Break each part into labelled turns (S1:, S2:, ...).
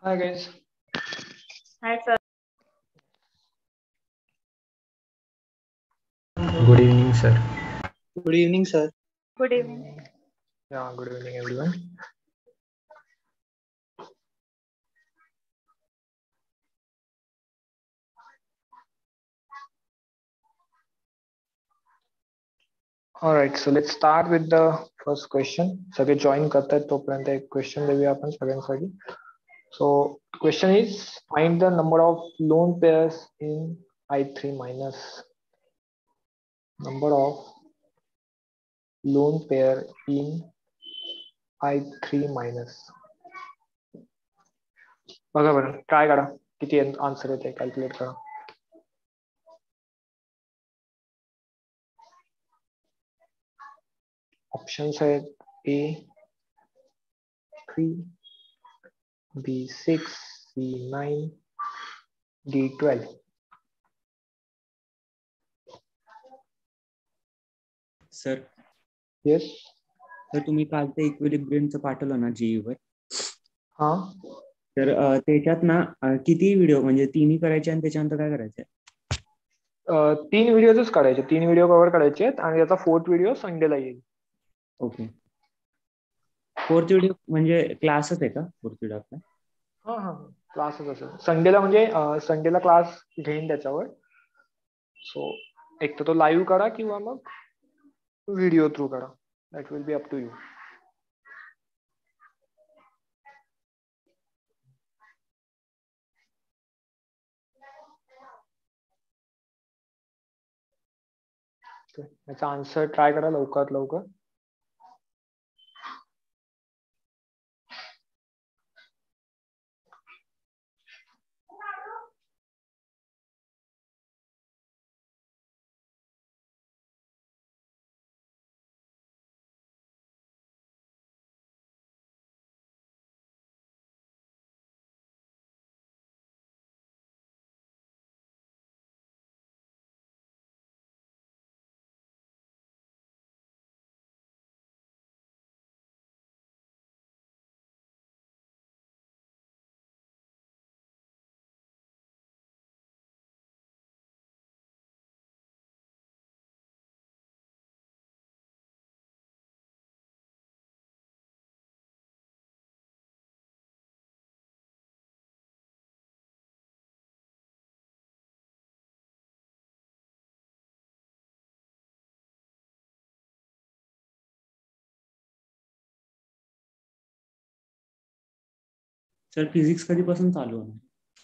S1: Hi guys.
S2: Hi, sir.
S3: Good evening, sir.
S4: Good evening, sir.
S2: Good evening.
S1: Yeah, good evening everyone. All right, so let's start with the first question. सगळे join करतात तोपर्यंत एक question देऊया आपण सगळ्यांसाठी. So question is find the number of lone pairs in I3 minus. Number of lone pair in I3 minus. बघा बरं try करा किती आन्सर येते कॅल्क्युलेट करा. ऑप्शंस आहेत A3, B6, C9, D12.
S5: Sir
S1: Yes.
S5: तर तुम्ही काल ते इक्विलिब्रियमचं पाठवलं ना जीई वर,
S1: हा
S5: तर त्याच्यात ना किती व्हिडिओ म्हणजे तिन्ही करायचे आणि त्याच्यानंतर काय करायचंय?
S1: 3 व्हिडिओच काढायचे, 3 व्हिडिओ कव्हर करायचे आहेत आणि त्याचा 4th व्हिडिओ संडेला येईल.
S5: ओके. 4th व्हिडिओ म्हणजे क्लासच आहे का 4th व्हिडिओ आपला?
S1: हा हा क्लासच असेल संडेला, म्हणजे संडेला क्लास घेईन त्याच्यावर. सो एक तर तो लाईव्ह करा किंवा मग व्हिडिओ थ्रू करा. That will be up to you. याचा आन्सर ट्राय करा लवकरात लवकर.
S5: सर फिजिक्स कधीपासून चालू होणार?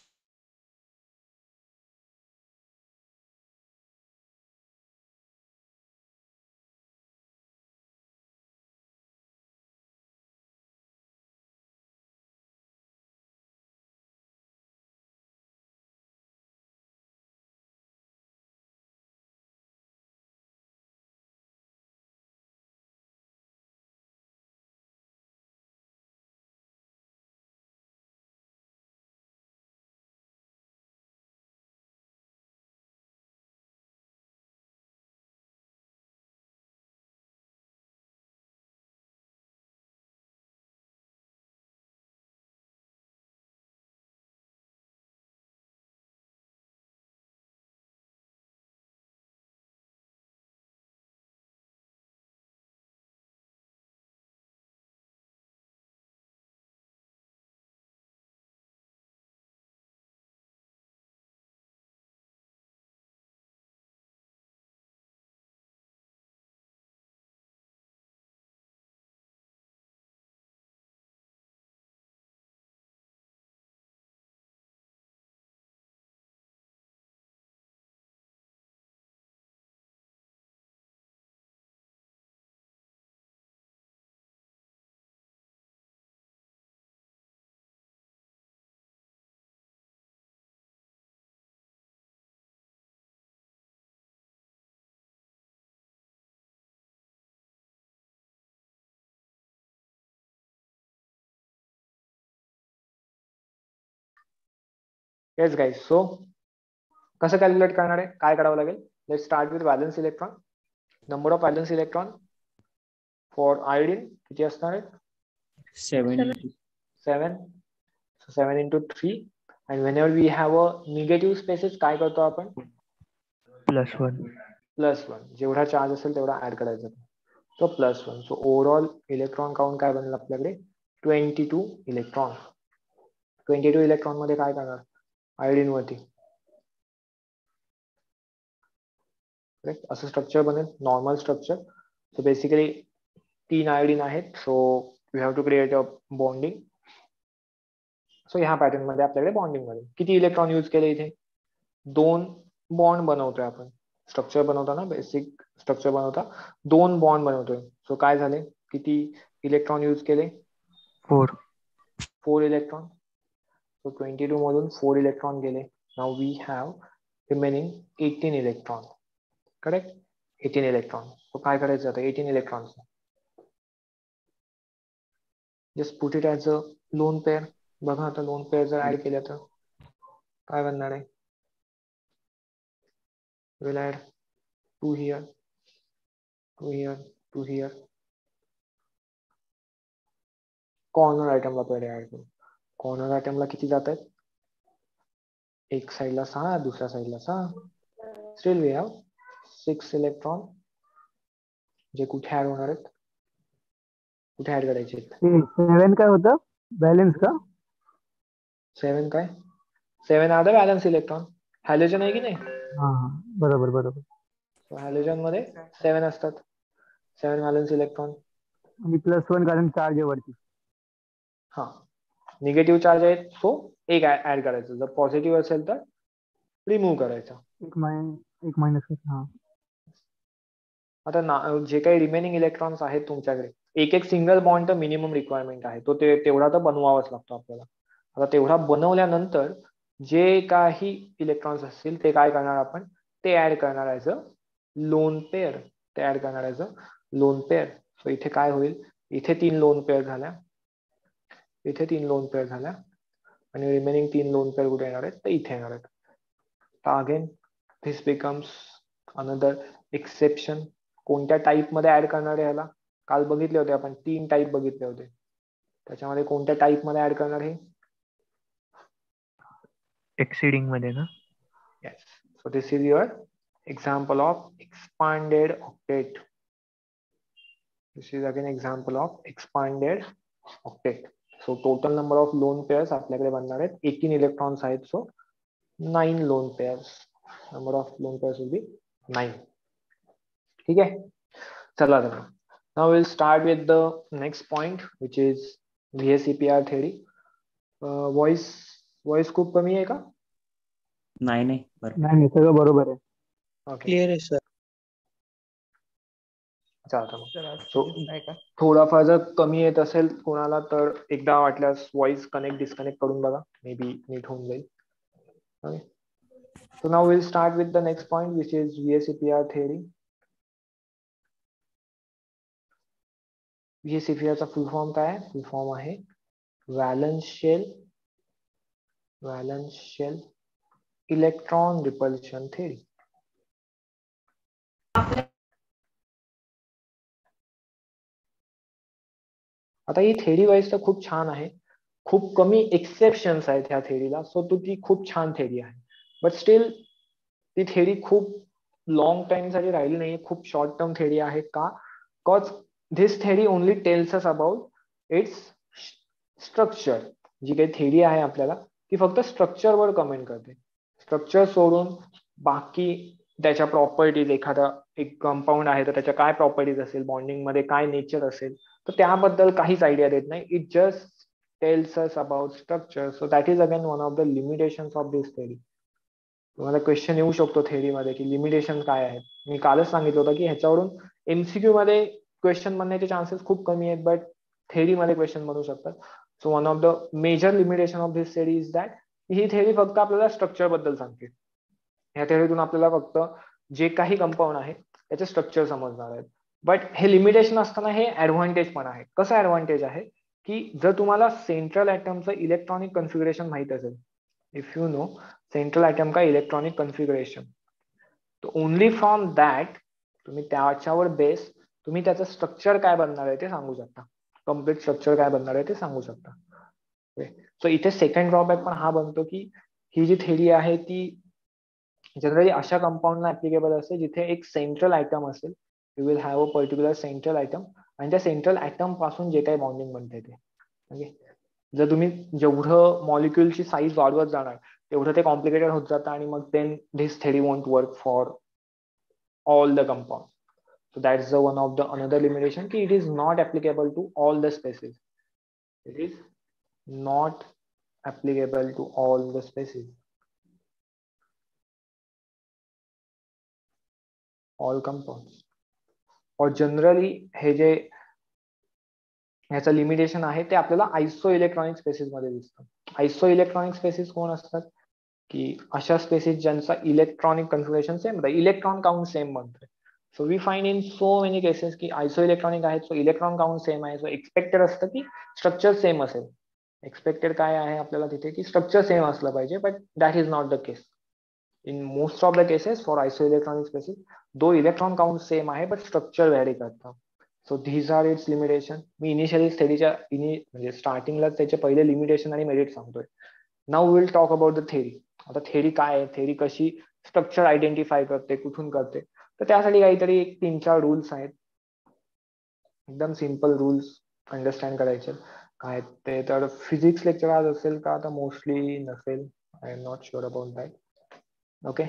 S1: Yes guys. सो कसं कॅल्क्युलेट करणार आहे, काय करावं लागेल? Let start with valence electron. Number of valence electron for iodine किती असणार आहेत?
S5: 7.
S1: 7. So 7 into 3. And whenever we have a negative spaces, काय करतो आपण?
S4: +1.
S1: +1. जेवढा चार्ज असेल तेवढा ऍड करायचा. तो +1. सो ओव्हरऑल इलेक्ट्रॉन काउंट काय बनेल आपल्याकडे? 22 इलेक्ट्रॉन. 22 इलेक्ट्रॉन मध्ये काय करणार? आयोडीन वरती असं स्ट्रक्चर बनेल, normal structure. So basically 3 iodine आहेत. So we have to create a bonding. So ह्या पॅटर्न मध्ये आपल्याकडे बॉन्डिंग मध्ये किती इलेक्ट्रॉन यूज केले? इथे 2 बॉन्ड बनवतोय आपण. स्ट्रक्चर बनवताना, बेसिक स्ट्रक्चर बनवता 2 बॉन्ड बनवतोय. सो काय झाले? किती इलेक्ट्रॉन यूज केले? 4 इलेक्ट्रॉन. सो 22 मधून 4 इलेक्ट्रॉन गेले. Now we have remaining 18 electron. Correct? 18 electron. So काय करायचं आता 18 electron? Just put it as a lone pair. बघा आता लोन पेअर जर ऍड केलं तर काय बनणार आहे? Will add 2 here, 2 here, 2 here. Corner आयटमला पहिले ऍड करू. कॉर्नर आयटमला किती जात आहेत? एक साईडला 6, दुसऱ्या साईडला 6. स्टील वी हॅव 6 इलेक्ट्रॉन जे कुठे ऍड होणार आहेत? कुठे ऍड करायचे?
S4: 7 काय होतं? बॅलन्स का?
S1: 7 काय? 7 are the valence electron. Halogen आहे की नाही?
S4: बरोबर.
S1: हॅलोजन मध्ये 7 असतात. 7 बॅलन्स इलेक्ट्रॉन.
S4: आणि +1 कारण चार्ज आहे वरती.
S1: हा, निगेटिव्ह चार्ज आहे. सो एक ऍड करायचं. जर पॉझिटिव्ह असेल तर रिमूव्ह करायचा.
S4: एक मायनस. हा.
S1: आता जे काही रिमेनिंग इलेक्ट्रॉन्स आहेत तुमच्याकडे, एक सिंगल बॉन्ड तर मिनिमम रिक्वायरमेंट आहे. तो तेवढा तर बनवावाच लागतो आपल्याला. आता तेवढा बनवल्यानंतर जे काही इलेक्ट्रॉन्स असतील ते काय करणार आपण? ते ऍड करणार ऍज अ लोन पेअर. ते ऍड करणार as a lone pair. So इथे काय होईल? इथे 3 लोन पेअर झाल्या, इथे 3 लोन पेअर झाल्या आणि रिमेनिंग 3 लोन पेअर कुठे येणार आहेत? तर इथे येणार आहेत. Again this becomes another exception. कोणत्या टाईप मध्ये ऍड करणार आहे ह्याला? काल बघितले होते आपण, 3 टाईप बघितले होते. त्याच्यामध्ये कोणत्या टाईप मध्ये ऍड करणार आहे?
S4: एक्सिडिंग मध्ये ना?
S1: Yes. So this is your example of expanded octet. This is again example of expanded octet. So total number of lone pairs आपल्याकडे बनणार आहेत 18 इलेक्ट्रॉन्स आहेत. So 9 lone pairs. Number of lone pairs will be 9. ठीक है? चला तर. Now we'll start with the next point, which is VSEPR theory. Voice खूप कमी आहे का?
S5: नाही
S4: नाही सगळं बरोबर आहे.
S1: ओके,
S4: क्लिअर आहे सर.
S1: सो थोडाफार जर कमी येत असेल कोणाला तर एकदा वाटल्यास व्हॉइस कनेक्ट डिस्कनेक्ट करून बघा, मे बी नीट होऊन जाईल. Okay, so now will start with the next point, which is VSEPR theory. VSEPR चा फुल फॉर्म काय आहे? फुल फॉर्म आहे valence shell electron repulsion theory. आता ही थेअरी वाईज तर खूप छान आहे. खूप कमी एक्सेप्शन्स आहेत ह्या थेअरीला. सो ती खूप छान थेअरी आहे. बट स्टील ती थेअरी खूप लॉंग टाइम साठी राहिली नाही. खूप शॉर्ट टर्म थेअरी आहे. का? Because this theory only tells us about its structure. जी काही थेअरी आहे आपल्याला ती फक्त स्ट्रक्चर वर कमेंट करते. स्ट्रक्चर सोडून बाकी त्याच्या प्रॉपर्टीज, एखादा एक कंपाऊंड आहे तर त्याच्या काय प्रॉपर्टीज असेल, बॉन्डिंग मध्ये काय नेचर असेल, तर त्याबद्दल काहीच आयडिया देत नाही. It just tells us about structure. So that is again one of the limitations of this theory. तुम्हाला क्वेश्चन येऊ शकतो थेअरी मध्ये की लिमिटेशन काय आहेत. मी कालच सांगितलं होतं की ह्याच्यावरून MCQ मध्ये क्वेश्चन बनण्याचे चान्सेस खूप कमी आहेत, बट थेअरी मध्ये क्वेश्चन बनू शकतात. So one of the major limitation of this theory is that ही थेअरी फक्त आपल्याला स्ट्रक्चर बद्दल सांगते. ह्या थेअरीतून आपल्याला फक्त जे काही कंपाऊंड आहे त्याचे स्ट्रक्चर समजणार आहेत. बट हे लिमिटेशन असताना हे ऍडव्हान्टेज पण आहे. कसं ऍडव्हान्टेज आहे की जर तुम्हाला सेंट्रल ॲटमचं इलेक्ट्रॉनिक कन्फिगरेशन माहित असेल, if you know central atom का इलेक्ट्रॉनिक कन्फिगरेशन, तर ओनली फ्रॉम दॅट तुम्ही त्याच्यावर बेस तुम्ही त्याचं स्ट्रक्चर काय बनणार आहे ते सांगू शकता. कम्प्लीट स्ट्रक्चर काय बनणार आहे ते सांगू शकता. सो इथे सेकंड ड्रॉबॅक पण हा बनतो की ही जी थेरी आहे ती जनरली अशा कंपाऊंडला ऍप्लिकेबल असते जिथे एक सेंट्रल आयटम असेल. You will have a particular central atom आणि त्या सेंट्रल आयटम पासून जे काही बॉन्डिंग बनते ते. ओके, जर तुम्ही जेवढं मॉलिक्युलची साईज वाढवत जाणार तेवढं ते कॉम्प्लिकेटेड होत जातं आणि मग then this theory won't work for all the compounds. So that's the one of the another limitation कि it is not applicable to all the species. It is not applicable to all the species. All compounds. और generally हे जे ह्याचं limitation आहे ते आपल्याला आयसो electronic spaces मध्ये दिसतं. आयसो इलेक्ट्रॉनिक स्पेसिस कोण असतात की अशा स्पेसिस ज्यांचा electronic configuration same, electron count same बनतोय. So we find in so many cases की आयसो इलेक्ट्रॉनिक आहेत, सो इलेक्ट्रॉन काउंट सेम आहे, सो एक्सपेक्टेड असतं की स्ट्रक्चर सेम असेल. एक्सपेक्टेड काय आहे आपल्याला तिथे की स्ट्रक्चर सेम असलं पाहिजे, but that is not the case. In most of the cases for isoelectronic species though electron count same आहे बट स्ट्रक्चर व्हॅरी करतं. So these are its limitation. मी इनिशियली थेरीच्या म्हणजे स्टार्टिंगला त्याचे पहिले लिमिटेशन आणि मेरिट सांगतोय. Now will talk about the theory. आता थेरी काय आहे, थेरी कशी स्ट्रक्चर आयडेंटिफाय करते, कुठून करते, तर त्यासाठी काहीतरी एक 3-4 रूल्स आहेत. एकदम सिम्पल रूल्स अंडरस्टँड करायचे काय ते. तर फिजिक्स लेक्चर आज असेल का, आता मोस्टली नसेल, I am not sure about that. Okay,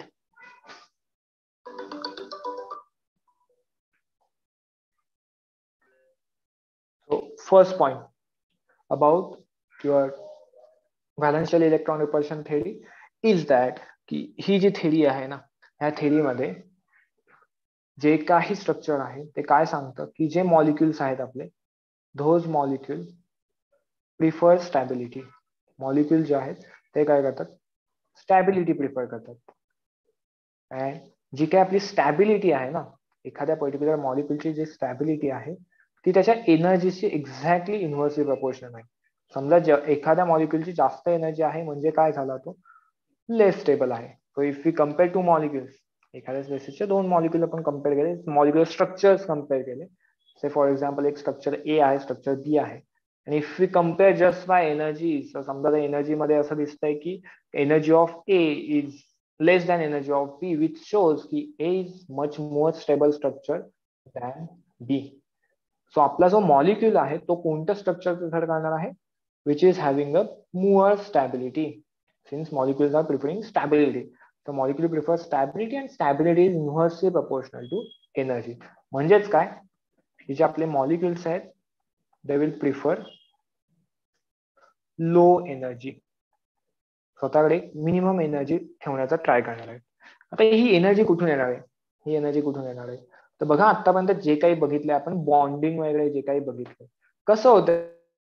S1: so first point about your valence shell electron repulsion theory is that की ही जी थेरी आहे ना, ह्या थेरीमध्ये जे काही स्ट्रक्चर आहे ते काय सांगतं की जे मॉलिक्युल्स आहेत आपले, those molecule prefer stability. Molecule जे आहेत ते काय करतात, स्टॅबिलिटी प्रिफर करतात. अँड जी काही आपली स्टॅबिलिटी आहे ना, एखाद्या पर्टिक्युलर मॉलिक्युलची जी स्टॅबिलिटी आहे ती त्याच्या एनर्जीशी एक्झॅक्टली इन्व्हर्सली प्रपोर्शनल आहे. समजा एखाद्या मॉलिक्युलची जास्त एनर्जी आहे म्हणजे काय झाला, तो लेस स्टेबल आहे. So if we compare two molecules, एखाद्या स्पेसिसचे 2 मॉलिक्युल आपण कम्पेअर केले, मॉलिक्युलर स्ट्रक्चर्स कम्पेअर केले. से फॉर एक्झाम्पल एक स्ट्रक्चर ए आहे, स्ट्रक्चर बी आहे, आणि if we compare just by energy, समजा एनर्जी मध्ये असं दिसतंय की energy of A is less than energy of B, which shows कि A is much more stable structure than B. So आपला जो मॉलिक्यूल आहे तो कोणत्या स्ट्रक्चर प्रिफर करणार आहे, which is having a more stability. Since molecules are preferring stability, so molecule prefers stability and stability is inversely proportional to energy. म्हणजेच काय, हे जे आपले मॉलिक्युल्स आहेत they will prefer low energy. स्वतःकडे मिनिमम एनर्जी ठेवण्याचा ट्राय करणार आहे. आता ही एनर्जी कुठून येणार आहे, ही एनर्जी कुठून येणार आहे, तर बघा आतापर्यंत जे काही बघितलंय आपण, बॉन्डिंग वगैरे जे काही बघितलं, कसं होतं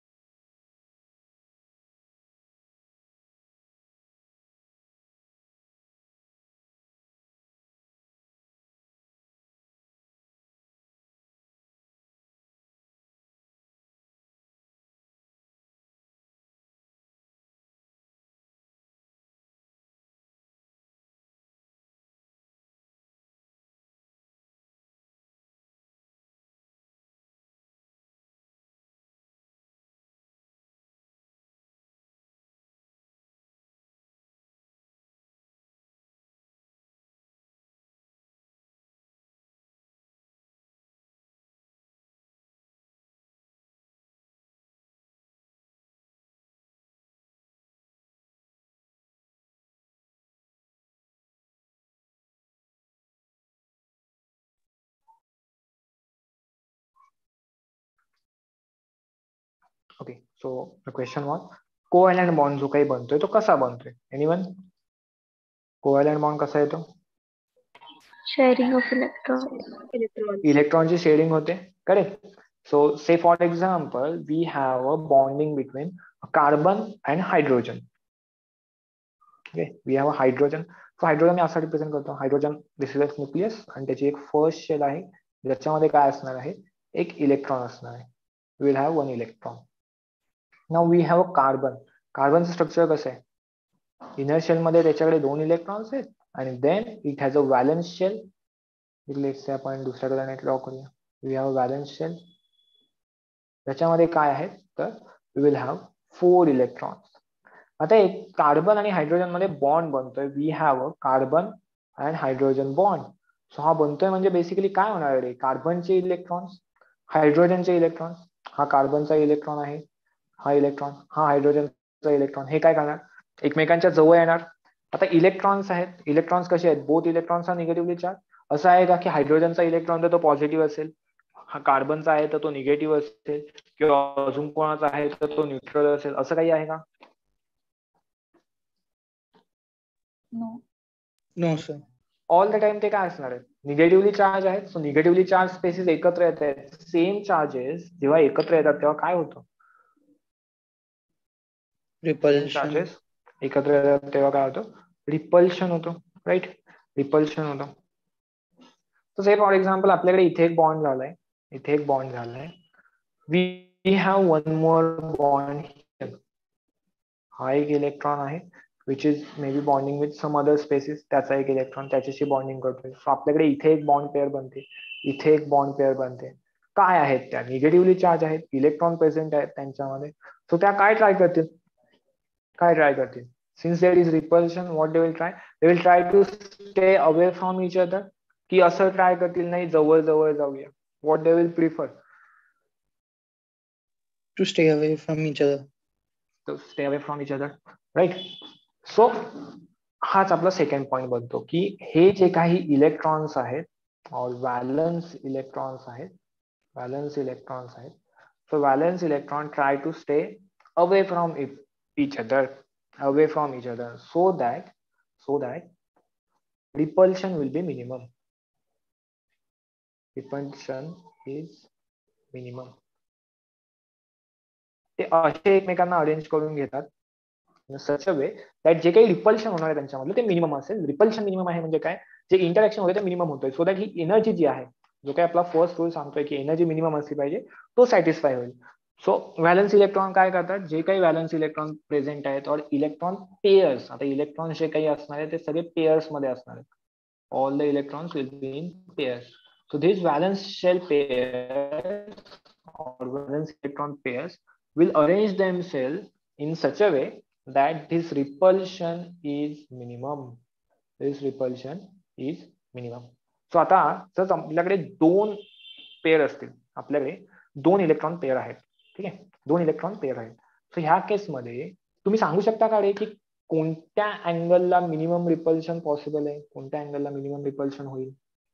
S1: okay. So the question was covalent bond जो काही बनतोय तो कसा बनतोय. एनीवन, कोव्हॅलेंट बॉन्ड कसा येतो,
S2: Sharing of electrons.
S1: इलेक्ट्रॉनची शेअरिंग होते, correct. So say for example we have a bonding between carbon and hydrogen. Okay, we have a hydrogen. So hydrogen मी असा रिप्रेझेंट करतो, hydrogen this is a nucleus आणि त्याची एक फर्स्ट शेल आहे ज्याच्यामध्ये काय असणार आहे, एक इलेक्ट्रॉन असणार आहे. We will have 1 electron. Now we have a carbon. कार्बनचं स्ट्रक्चर कसं आहे, इनर शेल मध्ये त्याच्याकडे 2 इलेक्ट्रॉन्स आहेत आणि then it has a valence shell. Let's say आपण दुसऱ्या कलरने ड्रॉ करूया. वी हॅव व्हॅलन्स शेल, त्याच्यामध्ये काय आहे तर वी विल हॅव 4 इलेक्ट्रॉन्स. आता एक कार्बन आणि हायड्रोजन मध्ये बॉन्ड बनतोय. We have a carbon and hydrogen bond. So हा बनतोय म्हणजे बेसिकली काय होणार आहे, कार्बनचे इलेक्ट्रॉन्स, हायड्रोजनचे इलेक्ट्रॉन्स, हा कार्बनचा इलेक्ट्रॉन आहे, हा इलेक्ट्रॉन, हा हायड्रोजनचा इलेक्ट्रॉन, हे काय करणार, एकमेकांच्या जवळ येणार. आता इलेक्ट्रॉन्स आहेत, इलेक्ट्रॉन्स कसे आहेत, बोथ इलेक्ट्रॉन्स हा निगेटिव्हली चार्ज. असं आहे का की हायड्रोजनचा इलेक्ट्रॉन तर तो पॉझिटिव्ह असेल, हा कार्बनचा आहे तर तो निगेटिव्ह असेल, किंवा अजून कोणाचा आहे तर तो न्यूट्रल असेल, असं काही आहे का?
S3: No sir.
S1: All the time ते काय असणार आहे, निगेटिव्हली चार्ज आहेत. सो निगेटिव्हली चार्ज स्पेसिस एकत्र येत आहेत. सेम चार्जेस जेव्हा एकत्र येतात तेव्हा काय होतं, सेम
S3: रिपल्शन.
S1: चार्जेस एकत्र येतात तेव्हा काय होतं, रिपल्शन होतं. राईट, रिपल्शन होतं. तर से फॉर एक्झाम्पल आपल्याकडे इथे एक बॉन्ड झालाय, इथे एक बॉन्ड झालाय. We have one more bond. हा एक इलेक्ट्रॉन आहे which is may be bonding with some other species. त्याचा एक इलेक्ट्रॉन त्याच्याशी बॉन्डिंग करतोय. सो आपल्याकडे इथे एक बॉन्ड पेअर बनते, इथे एक बॉन्ड पेअर बनते. काय आहेत त्या, निगेटिव्हली चार्ज आहेत, इलेक्ट्रॉन प्रेझेंट आहेत त्यांच्यामध्ये. सो त्या काय ट्राय करतील, काय ट्राय करतील, since there is repulsion, what they will try to stay away from each other, की असं ट्राय करतील नाही जवळ जवळ जाऊया. What they will prefer,
S3: to stay away from each other.
S1: To stay away from each other. Right. So हाच आपला second point बनतो की हे जे काही इलेक्ट्रॉन्स आहेत, व्हॅलन्स इलेक्ट्रॉन्स आहेत, व्हॅलन्स इलेक्ट्रॉन्स आहेत. So valence electron try to stay away from each other, away from each other, so that repulsion will be minimum. Repulsion is minimum. ते असे एकमेकांना अरेंज करून घेतात सच अ वे दॅट जे काही रिपल्शन होणार आहे त्यांच्यामधलं ते मिनिमम असेल. रिपल्शन मिनिमम आहे म्हणजे काय, जे इंटरॅक्शन होते ते मिनिमम होतोय, सो दॅट ही एनर्जी जी आहे, जो काही आपला फर्स्ट रूल सांगतोय की एनर्जी मिनिमम असली पाहिजे, तो सॅटिस्फाय होईल. सो व्हॅलन्स इलेक्ट्रॉन काय करतात, जे काही व्हॅलन्स इलेक्ट्रॉन प्रेझेंट आहेत और इलेक्ट्रॉन पेयर्स, आता इलेक्ट्रॉन जे काही असणार आहे ते सगळे पेयर्स मध्ये असणार आहेत. All the electrons will be in pairs. So this valence shell pairs or valence electron pairs will arrange themselves in such a way that this repulsion is minimum. This repulsion is minimum. So आता जर आपल्याकडे दोन pair असतील, आपल्याकडे दोन electron pair आहेत, ठीक आहे, दोन इलेक्ट्रॉन पेअर आहेत. सो ह्या केसमध्ये तुम्ही सांगू शकता का रे की कोणत्या अँगलला मिनिमम रिपल्शन पॉसिबल आहे, कोणत्या अँगलला मिनिमम रिपल्शन होईल?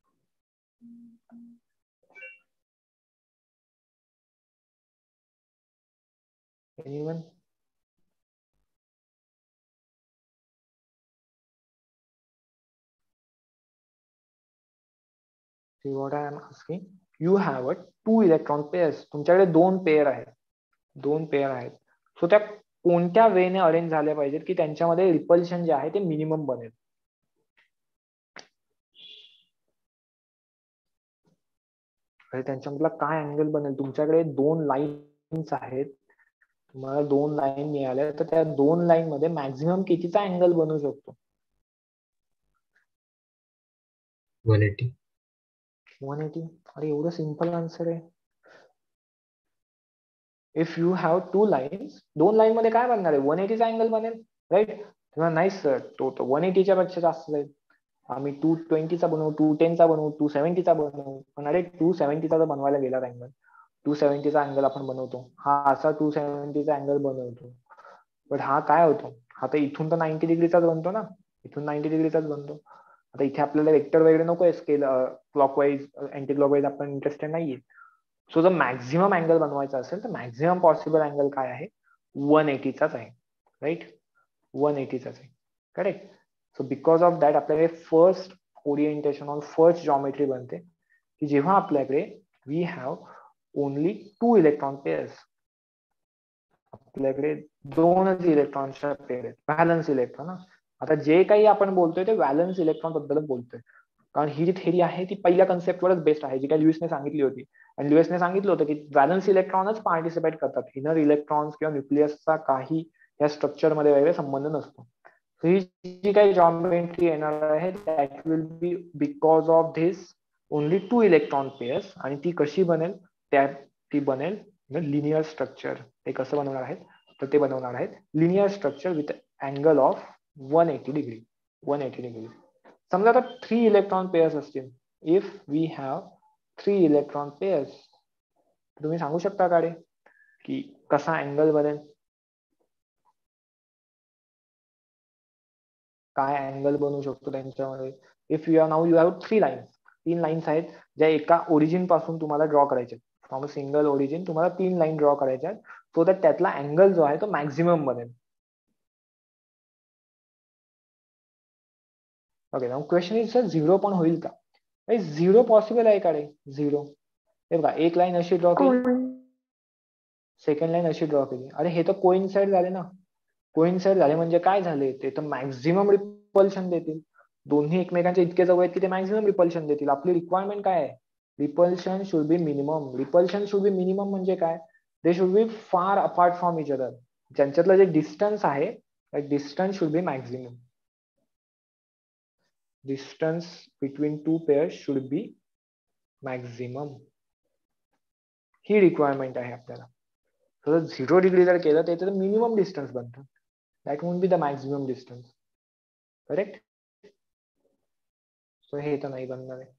S1: Anyone? See what I am asking? You have a two electron pairs. तुमच्याकडे दोन पेअर आहेत, दोन पेअर आहेत. सो त्या कोणत्या वेने अरेंज झाल्या पाहिजेत की त्यांच्यामध्ये रिपल्शन जे आहे ते मिनिमम बनेल? त्यांच्यामधला काय अँगल बनेल? तुमच्याकडे दोन लाईन्स आहेत, तुम्हाला दोन लाईन मिळाल्या, तर त्या दोन लाईन मध्ये मॅक्झिमम कितीचा अँगल बनू शकतो?
S6: 180.
S1: 180. अरे एवढं सिंपल आन्सर आहे. If you have two lines, दोन लाईन मध्ये काय बनणार आहे, 180चा अँगल बनेल. राईट. तेव्हा नाही सर, तो 180च्या पेक्षा जास्त जाईल. आम्ही 220चा बनवू, 210चा बनवू, 270चा बनवू. पण अरे 270चा जर बनवायला गेला अँगल, 270चा अँगल आपण बनवतो, हा असा 270चा अँगल बनवतो, पण हा काय होतो, हा तर इथून तर 90 डिग्रीचाच बनतो ना, इथून 90 डिग्रीचाच बनतो. आता इथे आपल्याला वेक्टर वगैरे नकोय, स्केल क्लॉकवाईज अँटी क्लॉकवाईज आपण इंटरेस्टेड नाहीये. सो जर मॅक्झिमम अँगल बनवायचा असेल तर मॅक्झिमम पॉसिबल अँगल काय आहे, 180चाच आहे. राईट, 180चाच आहे. Correct. So because of that आपल्याकडे first orientation on first geometry बनते की जेव्हा आपल्याकडे we have only two electron pairs, आपल्याकडे दोनच इलेक्ट्रॉनच्या पेअर आहेत, व्हॅलन्स इलेक्ट्रॉन. आता जे काही आपण बोलतोय ते व्हॅलन्स इलेक्ट्रॉन बद्दलच बोलतोय, कारण ही जी थेरी आहे ती पहिल्या कन्सेप्टवरच बेस्ड आहे, जी काही ल्युईसने सांगितली होती. आणि ल्युईसने सांगितलं होतं की व्हॅलन्स इलेक्ट्रॉनच पार्टिसिपेट करतात, इनर इलेक्ट्रॉन्स किंवा न्यूक्लियसचा काही या स्ट्रक्चर मध्ये वगैरे संबंध नसतो. ही जी काही जॉमेट्री येणार आहे that will be because of this only two electron pairs. आणि ती कशी बनेल, ती बनेल लिनियर स्ट्रक्चर. ते कसं बनवणार आहे तर ते बनवणार आहेत linear structure with angle of 180 degree. 180 degree. समजा आता 3 इलेक्ट्रॉन पेअर्स असतील. If we have 3 electron pairs, तुम्ही सांगू शकता का रे की कसा अँगल बनेल, काय अँगल बनवू शकतो त्यांच्यामध्ये. If you have 3 lines, 3 lines आहेत ज्या एका ओरिजिन पासून तुम्हाला ड्रॉ करायचे. फ्रॉम अ सिंगल ओरिजिन तुम्हाला 3 लाईन ड्रॉ करायच्या आहेत, सो दॅट त्यातला अँगल जो आहे तो मॅक्झिमम बनेल. Okay, now question is sir 0 पण होईल का? 0 पॉसिबल आहे का रे? 0 हे बघा, एक लाईन अशी ड्रॉ केली, सेकंड लाईन अशी ड्रॉ केली. अरे हे तर कोइन्साइड झाले ना. कोइन्साइड झाले म्हणजे काय झाले, ते तर मॅक्झिमम रिपल्शन देतील. दोन्ही एकमेकांच्या इतके जवळ आहेत की ते मॅक्झिमम रिपल्शन देतील. आपली रिक्वायरमेंट काय आहे? Repulsion should be minimum. Repulsion should be minimum म्हणजे काय? They should be far apart from each other. ज्यांच्यातलं जे डिस्टन्स आहे, distance should be maximum. Distance between 2 pairs should be maximum. ही रिक्वायरमेंट आहे आपल्याला. तर 0 डिग्री जर केलं तर मिनिमम डिस्टन्स बनतं. That won't be the maximum distance. Correct? So हे तर नाही बनणार आहे.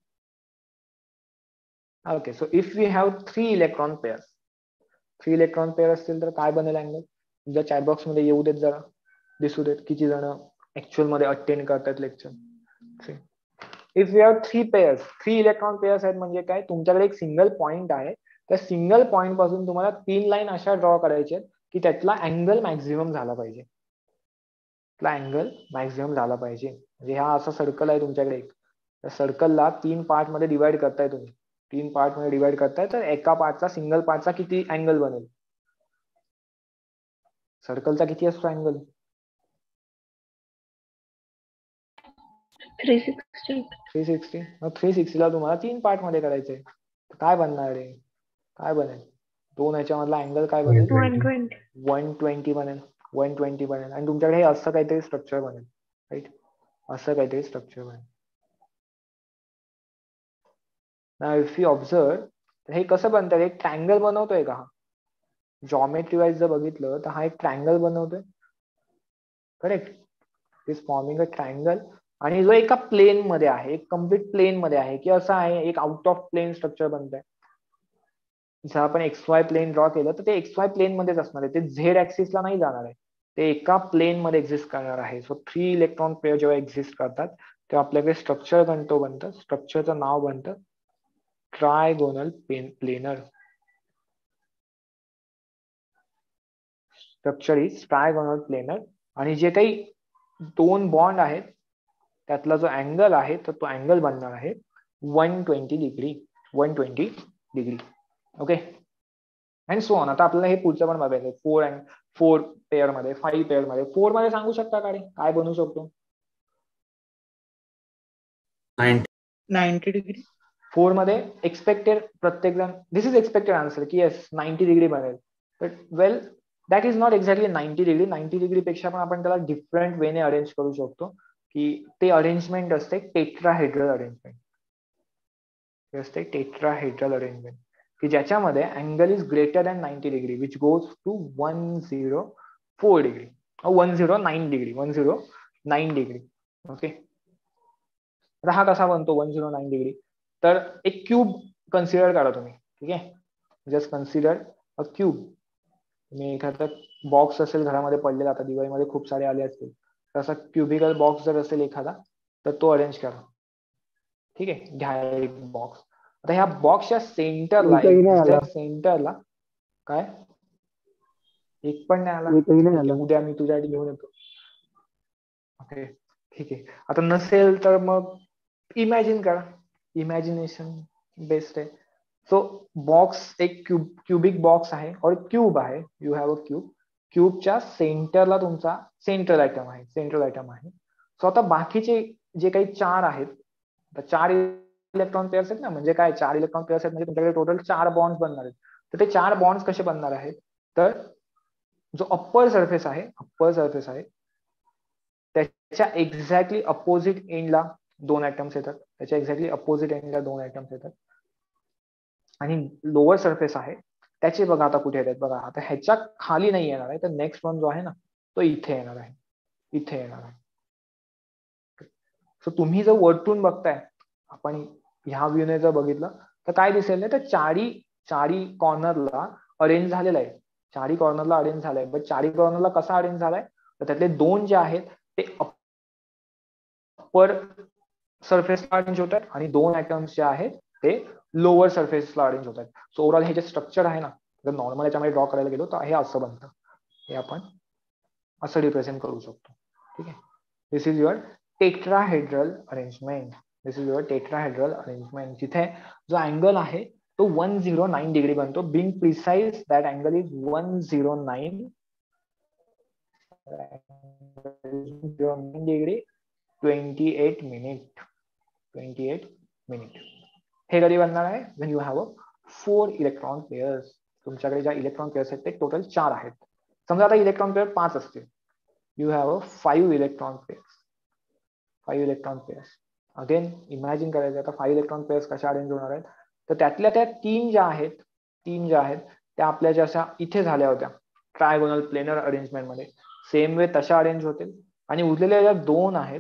S1: Okay, so if we have 3 electron pairs, 3 electron pair असतील तर काय बनेल अँगल? तुमच्या चॅट बॉक्स मध्ये येऊ देत, जरा दिसू देत किती जण ऍक्च्युअल मध्ये अटेंड करतात lecture. If we have 3 pairs, 3 electron pairs आहेत म्हणजे काय? तुमच्याकडे एक सिंगल पॉइंट आहे. त्या सिंगल पॉइंट पासून तुम्हाला 3 लाईन अशा ड्रॉ करायच्या आहेत की त्यातला अँगल मॅक्झिमम झाला पाहिजे. अँगल मॅक्झिमम झाला पाहिजे. म्हणजे हा असा सर्कल आहे तुमच्याकडे एक, त्या सर्कलला 3 पार्ट मध्ये डिवाइड करताय तुम्ही. 3 पार्ट मध्ये डिवाइड करताय तर एका पार्टचा, सिंगल पार्टचा किती अँगल बनेल? सर्कलचा किती असतो अँगल?
S2: 360.
S1: 360. मग 360 ला तुम्हाला 3 पार्ट मध्ये करायचंय. काय बनणार आहे? काय बनेल? 2 ह्याच्यामधला अँगल काय बनेल?
S2: 120.
S1: 120 बनेल. 120 बनेल. आणि तुमच्याकडे हे असं काहीतरी स्ट्रक्चर बनेल. राईट? असं काहीतरी स्ट्रक्चर बनेल. नाउ इफ यू ऑब्झर्व, तर हे कसं बनतं? एक ट्रायंगल बनवतोय का? जॉमेट्री वाईज जर बघितलं तर हा एक ट्रायंगल बनवतोय. Correct? Is forming a triangle. आणि जो एका प्लेन मध्ये आहे, एक कम्प्लीट प्लेन मध्ये आहे, की असं आहे एक आउट ऑफ प्लेन स्ट्रक्चर बनतंय. जर आपण XY प्लेन ड्रॉ केलं तर ते XY प्लेन मध्येच असणार आहे. ते झेड ऍक्सिसला नाही जाणार आहे. ते एका प्लेन मध्ये एक्झिस्ट करणार आहे. सो 3 इलेक्ट्रॉन पेअर जेव्हा एक्झिस्ट करतात तेव्हा आपल्याकडे स्ट्रक्चर बनतं. स्ट्रक्चरचं नाव बनतं trigonal planar. Structure is trigonal planar. आणि जे काही 2 बॉन्ड आहेत त्यातला जो अँगल आहे तर तो अँगल बनणार आहे 120 degree. 120 degree. Okay, and so on. आता आपल्याला हे पुढचं पण बघायचं. 4 पेअर मध्ये, 5 पेअर मध्ये. 4 मध्ये सांगू शकता का रे काय बनवू शकतो?
S3: 90 डिग्री.
S1: 4 मध्ये एक्सपेक्टेड, प्रत्येक जण दिस इज एक्सपेक्टेड आन्सर की येस 90 डिग्री बनेल. But well, that is not exactly 90 degree. 90 degree पेक्षा पण आपण त्याला डिफरंट वेने अरेंज करू शकतो. की ते अरेंजमेंट असते टेट्राहेड्रल अरेंजमेंट. असते टेट्राहेड्रल अरेंजमेंट, की ज्याच्यामध्ये angle is greater than 90 degree which goes to 104 degree, 109 degree, 109 degree. Okay, आता हा कसा बनतो 109 डिग्री? तर एक क्यूब कन्सिडर करा तुम्ही. ठीक आहे, जस्ट कन्सिडर अ क्यूब. तुम्ही एखादा बॉक्स असेल घरामध्ये पडलेला, आता दिवाळीमध्ये खूप सारे आले असतील, तसा क्युबिकल बॉक्स जर असेल एखादा तर तो अरेंज करा. ठीक आहे, घ्या एक बॉक्स. आता ह्या बॉक्सच्या सेंटरला,
S4: एकही नाही आला.
S1: सेंटरला काय, एक पण नाही आला.
S4: एकही नाही
S1: ठीक आहे,
S4: आला.
S1: उद्या मी तुझ्यासाठी घेऊन येतो. ओके, ठीक आहे. आता नसेल तर मग इमॅजिन करा. इमॅजिनेशन बेस्ट आहे. सो बॉक्स एक क्यूबिक बॉक्स आहे और क्यूब आहे. You have a cube. क्यूबच्या सेंटरला तुमचा सेंट्रल आयटम आहे. सो आता बाकीचे जे काही 4 आहेत, 4 इलेक्ट्रॉन पेअर्स आहेत ना, म्हणजे काय 4 इलेक्ट्रॉन पेअर्स आहेत म्हणजे तुमच्याकडे टोटल 4 बॉन्ड्स बनणार आहेत. तर ते 4 बॉन्ड्स कसे बनणार आहेत? तर जो अप्पर सरफेस आहे त्याच्या एक्झॅक्टली अपोजिट एंडला 2 ऍटम्स येतात. त्याच्या एक्झॅक्टली अपोजिट एंडला 2 ऍटम्स येतात. आणि लोअर सरफेस आहे त्याचे बघा आता कुठे येतात बघा. आता ह्याच्या खाली नाही येणार आहे, तर नेक्स्ट वन जो आहे ना तो इथे येणार आहे, इथे येणार आहे. सो तुम्ही जर वरतून बघताय, आपण ह्या व्ह्यूने जर बघितलं तर काय दिसेल नाही, तर चारी कॉर्नरला अरेंज झालेला आहे, चारी कॉर्नरला अरेंज झालाय. बट चारी कॉर्नरला कसा अरेंज झालाय, तर त्यातले 2 जे आहेत ते अप्पर सरफेसला अरेंज होतात आणि 2 ऍटम्स जे आहेत ते लोअर सरफेसला अरेंज होतात. सो ओव्हरऑल हे जे स्ट्रक्चर आहे ना, जर नॉर्मल याच्यामध्ये ड्रॉ करायला गेलो तर हे असं बनतं. हे आपण असं रिप्रेझेंट करू शकतो. ठीक आहे. This is your tetrahedral arrangement. This is your tetrahedral arrangement. जिथे जो अँगल आहे तो 109 डिग्री बनतो. Being precise that angle is 109 degree 28 minute. हे कधी बनणार आहे, when you have a 4 electron pairs. तुमच्याकडे ज्या इलेक्ट्रॉन पेअर्स आहेत ते टोटल 4 आहेत. समजा आता इलेक्ट्रॉन पेअर 5 असतील, you have a 5 electron pairs. 5 electron pairs. Again imagine करायचं आता 5 इलेक्ट्रॉन पेअर्स कशा अरेंज होणार आहेत, तर त्यातल्या त्या 3 ज्या आहेत त्या आपल्या जशा इथे झाल्या होत्या ट्रायगोनल प्लेनर अरेंजमेंट मध्ये, सेम वे तशा अरेंज होतील. आणि उरलेल्या ज्या 2 आहेत,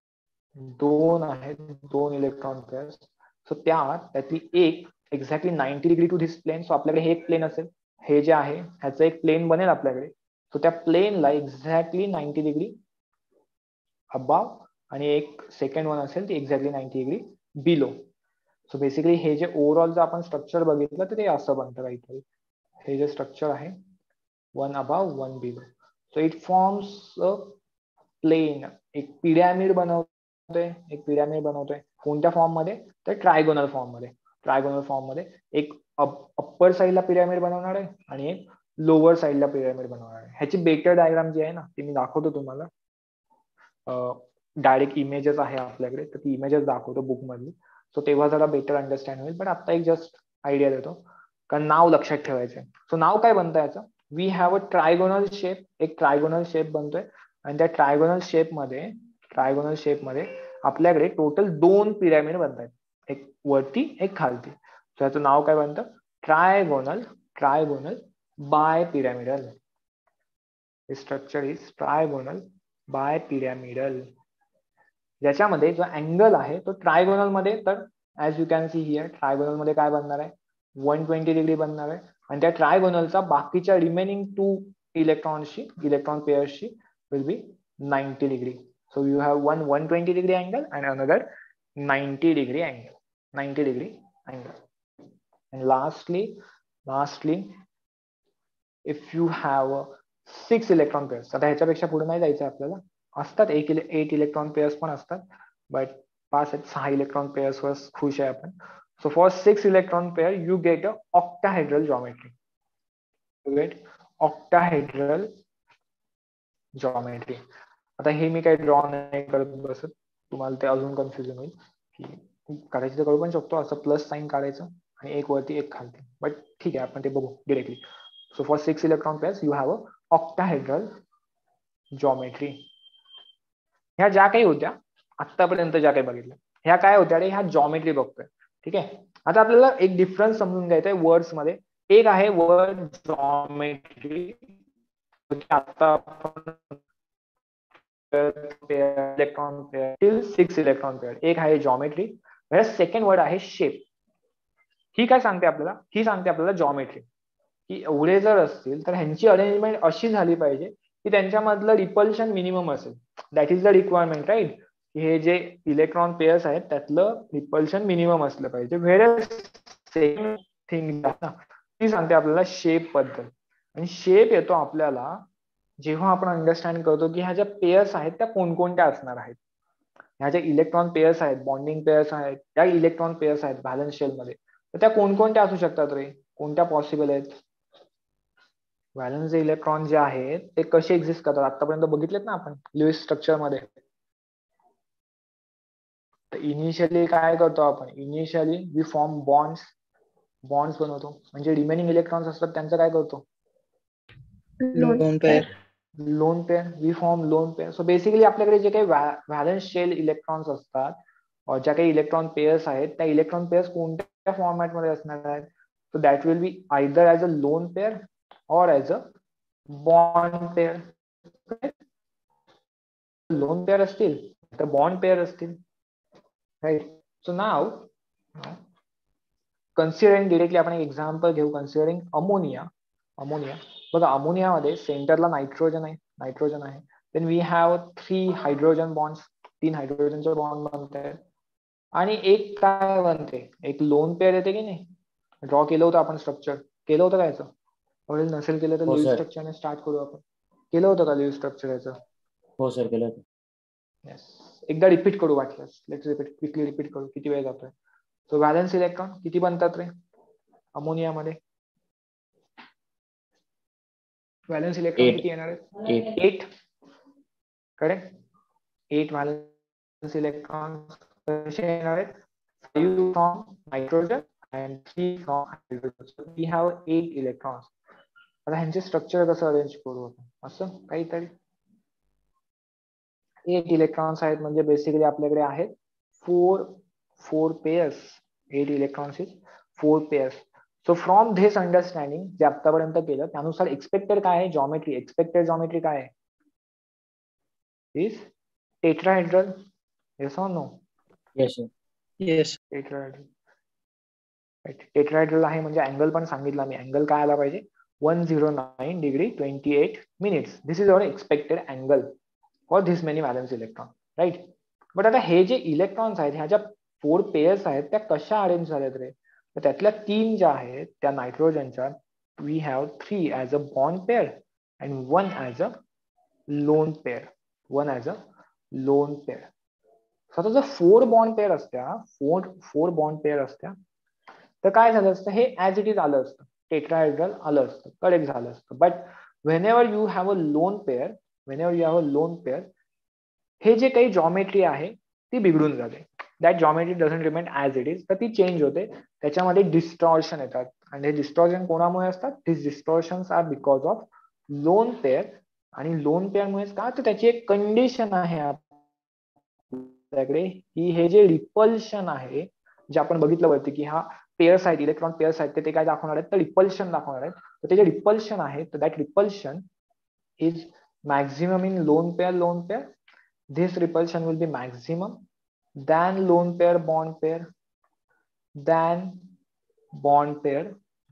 S1: 2 इलेक्ट्रॉन पेअर्स, सो त्यातली एक exactly 90 degree to this plane. So आपल्याकडे हे एक प्लेन असेल, हे जे आहे ह्याचं एक प्लेन बनेल आपल्याकडे. सो त्या प्लेनला एक्झॅक्टली 90 डिग्री अबाव आणि एक सेकंड वन असेल ती exactly 90 degree below. So basically हे जे ओव्हरऑल जर आपण स्ट्रक्चर बघितलं तर ते असं बनतं काहीतरी. हे जे स्ट्रक्चर आहे 1 above 1 below. So it forms a plane. एक पिरॅमिड बनवतोय. कोणत्या फॉर्म मध्ये, तर ट्रायगोनल फॉर्म मध्ये एक अप्पर साईडला पिरॅमिड बनवणार आहे आणि एक लोअर साईडला पिरॅमिड बनवणार आहे. ह्याची बेटर डायग्राम जी आहे ना ती मी दाखवतो तुम्हाला. डायरेक्ट इमेजेस आहे आपल्याकडे, तर ती इमेजेस दाखवतो बुक मधली. सो तेव्हा जरा बेटर अंडरस्टँड होईल. पण आता एक जस्ट आयडिया देतो, कारण नाव लक्षात ठेवायचंय. सो नाव काय बनतं याचं, we have a trigonal shape. एक ट्रायगोनल शेप बनतोय आणि त्या ट्रायगोनल शेपमध्ये आपल्याकडे टोटल 2 पिरॅमिड बनतात, एक वरती एक खालती. त्याचं नाव काय बनतं, trigonal bipyramidal. Structure is trigonal bipyramidal. ज्याच्यामध्ये जो अँगल आहे तो ट्रायगोनल मध्ये, तर as you can see here trigonal मध्ये काय बनणार आहे, 120 डिग्री बनणार आहे. आणि त्या ट्रायगोनलचा बाकीच्या रिमेनिंग 2 इलेक्ट्रॉन पेअर्सची will be 90 degree. So you have one 120 degree angle and another 90 degree angle. And lastly, if you have 6 electron pairs, आता ह्याच्यापेक्षा पुढे नाही जायचं आपल्याला, असतात 8 इलेक्ट्रॉन पेअर्स पण असतात, बट 6 इलेक्ट्रॉन पेअर्स वर खुश आहे आपण. So for 6 electron pair, you get a octahedral geometry. आता हे मी काही ड्रॉ नाही करत बसत, तुम्हाला ते अजून कन्फ्युजन होईल. की काढायचं तर करू पण शकतो, असं प्लस साईन काढायचं आणि एक वरती एक खालती, बट ठीक आहे आपण ते बघू directly. So for 6 electron pairs you have a octahedral geometry. ह्या ज्या काही होत्या आतापर्यंत ज्या काही बघितल्या ह्या काय होत्या रे, ह्या जॉमेट्री बघतोय. ठीक आहे. आता आपल्याला एक डिफरन्स समजून घ्यायचा आहे वर्ड्स मध्ये. एक आहे वर्ड जॉमेट्री, आता electron pair till 6 electron pair. एक आहे जॉमेट्री, सेकंड वर्ड आहे शेप. ही काय सांगते आपल्याला, ही सांगते आपल्याला जॉमेट्री की एवढे जर असतील तर ह्यांची अरेंजमेंट अशी झाली पाहिजे की त्यांच्यामधलं रिपल्शन मिनिमम असेल. That is the requirement, right. हे जे इलेक्ट्रॉन पेअर्स आहेत त्यातलं रिपल्शन मिनिमम असलं पाहिजे. व्हेअर सेम थिंग ती सांगते आपल्याला शेप बद्दल. आणि शेप येतो आपल्याला जेव्हा आपण अंडरस्टँड करतो की ह्या ज्या पेअर्स आहेत त्या कोणकोणत्या असणार आहेत. ह्या ज्या इलेक्ट्रॉन पेअर्स आहेत, बॉन्डिंग पेअर्स आहेत, त्या इलेक्ट्रॉन पेअर्स आहेत व्हॅलन्स शेल मध्ये, तर त्या कोणकोणत्या असू शकतात रे, कोणत्या पॉसिबल आहेत. व्हॅलन्स इलेक्ट्रॉन जे आहेत ते कसे एक्झिस्ट करतात आतापर्यंत बघितलेत ना आपण लुईस स्ट्रक्चर मध्ये. तर इनिशियली काय करतो आपण, इनिशियली वी फॉर्म बॉन्ड्स बनवतो. म्हणजे रिमेनिंग इलेक्ट्रॉन्स असतात त्यांचं काय करतो,
S3: lone pair.
S1: We form lone pair. So basically आपल्याकडे जे काही व्हॅलन्स शेल इलेक्ट्रॉन्स असतात, ज्या काही इलेक्ट्रॉन पेअर्स आहेत त्या इलेक्ट्रॉन पेअर्स कोणत्या फॉर्मॅट मध्ये असणार आहेत, So that will be either as a lone pair or as a bond pair. Lone pair असतील तर bond pair असतील, right? So now considering directly आपण एक एक्झाम्पल घेऊ, considering ammonia. बघा अमोनिया मध्ये सेंटरला नायट्रोजन आहे, then we have 3 hydrogen bonds, 3 हायड्रोजनचे बॉन्ड बनतात आणि एक काय बनते, एक लोन पेअर येते की नाही. ड्रॉ केलं होतं आपण, स्ट्रक्चर केलं होतं का याचं? वडील नसेल केलं तर
S5: हो
S1: लिव्ह
S5: सर.
S1: स्ट्रक्चरने स्टार्ट करू आपण. केलं होतं का लिव्ह स्ट्रक्चर याचं?
S5: हो सर केलं होतं.
S1: येस. एकदा रिपीट करू वाटल्यास, लेट्स रिपीट, क्विकली रिपीट करू, किती वेळ जातोय. सो व्हॅलेन्स इलेक्ट्रॉन किती बनतात रे अमोनियामध्ये? Valence electron
S5: Eight.
S1: किती येणार आहेत?
S5: 8.
S1: 8. करेक्ट. 8 व्हॅलेन्स इलेक्ट्रॉन कसे येणार आहेत? 5 from nitrogen and 3 from hydrogen. So we have 8 electrons. आता ह्यांचे स्ट्रक्चर कसं अरेंज करू आपण? असं काहीतरी 8 इलेक्ट्रॉन्स आहेत म्हणजे बेसिकली आपल्याकडे आहेत 4 pairs. 8 electrons is 4 pairs. So from this understanding जे आतापर्यंत केलं त्यानुसार एक्सपेक्टेड काय आहे? जॉमेट्री. एक्सपेक्टेड जॉमेट्री काय आहे? Is tetrahedral. Yes or no?
S5: Yes sir.
S3: Yes.
S1: Tetrahedral. Tetrahedral आहे म्हणजे अँगल पण सांगितला मी. अँगल काय आला पाहिजे? 109 degree 28 minutes. This is our expected angle for this many valence electron, right? But आता हे जे इलेक्ट्रॉन्स आहेत ह्या ज्या 4 पेयर्स आहेत त्या कशा अरेंज झाल्यात रे? तर त्यातल्या 3 ज्या आहेत त्या नायट्रोजनच्या, we have 3 as a bond pair and 1 as a lone pair. 1 as a lone pair. आता जर 4 बॉन्ड पेअर असत्या, 4 बॉन्ड पेअर असत्या तर काय झालं असतं? हे ऍज इट इज आलं असतं, टेट्राहेड्रल आलं असतं, करेक्ट झालं असतं. But whenever you have a lone pair, हे जे काही जॉमेट्री आहे ती बिघडून जाते. That geometry doesn't remain as it is, तर ती चेंज होते. त्याच्यामध्ये डिस्टॉर्शन येतात आणि हे डिस्टॉर्शन कोणामुळे असतात? This distortions are because of lone pair. आणि लोन पेअरमुळेच का? तर त्याची एक कंडिशन आहे आपल्याकडे की हे जे रिपल्शन आहे, जे आपण बघितलं वरती की हा पेयर्स आहेत, इलेक्ट्रॉन पेयर्स आहेत, ते काय दाखवणार आहेत? तर रिपल्शन दाखवणार आहेत. तर ते जे रिपल्शन आहे, तर that repulsion is maximum in lone pair. This repulsion will be maximum than lone pair bond pair than bond pair.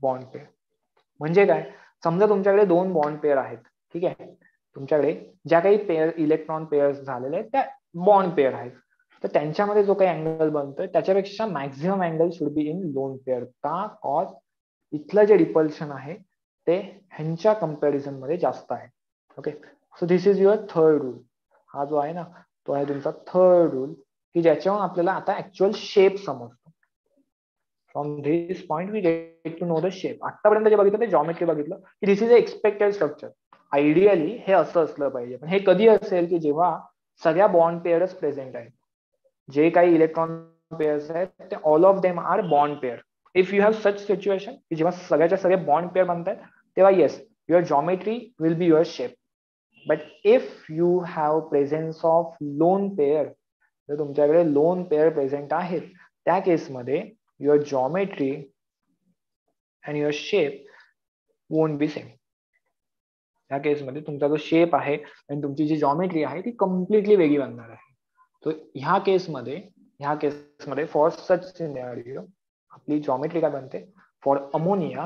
S1: म्हणजे काय? समजा तुमच्याकडे 2 बॉन्ड पेअर आहेत, ठीक आहे. तुमच्याकडे ज्या काही पेअर इलेक्ट्रॉन पेअर्स झालेले आहेत त्या बॉन्ड पेअर आहेत, तर त्यांच्यामध्ये जो काही अँगल बनतोय त्याच्यापेक्षा maximum angle should be in lone pair. का? कॉज इथलं जे रिपल्शन आहे ते ह्यांच्या कम्पॅरिझन मध्ये जास्त आहे. Okay. So this is your third rule. हा जो आहे ना तो आहे तुमचा थर्ड रूल, की ज्याच्यावरून आपल्याला आता ऍक्च्युअल शेप समजतो. From this point we get to know the shape. आतापर्यंत जे बघितलं ते जॉमेट्री बघितलं की this is a expected structure. Ideally हे असं असलं पाहिजे, पण हे कधी असेल की जेव्हा सगळ्या बॉन्ड पेअरच प्रेझेंट आहेत. जे काही इलेक्ट्रॉन पेअर्स आहेत ते all of them are bond pair. If you have such situation की जेव्हा सगळ्याच्या सगळे बॉन्ड पेअर बनतात तेव्हा yes, your geometry will be your shape. But if you have presence of lone pair, जर तुमच्याकडे लोन पेअर प्रेझेंट आहेत त्या केसमध्ये your geometry and your shape won't be same. त्या केसमध्ये तुमचा जो शेप आहे आणि तुमची जी जॉमेट्री आहे ती कम्प्लिटली वेगळी बनणार आहे. तो ह्या केसमध्ये फॉर सच सिनेरियो आपली जॉमेट्री काय बनते? फॉर अमोनिया,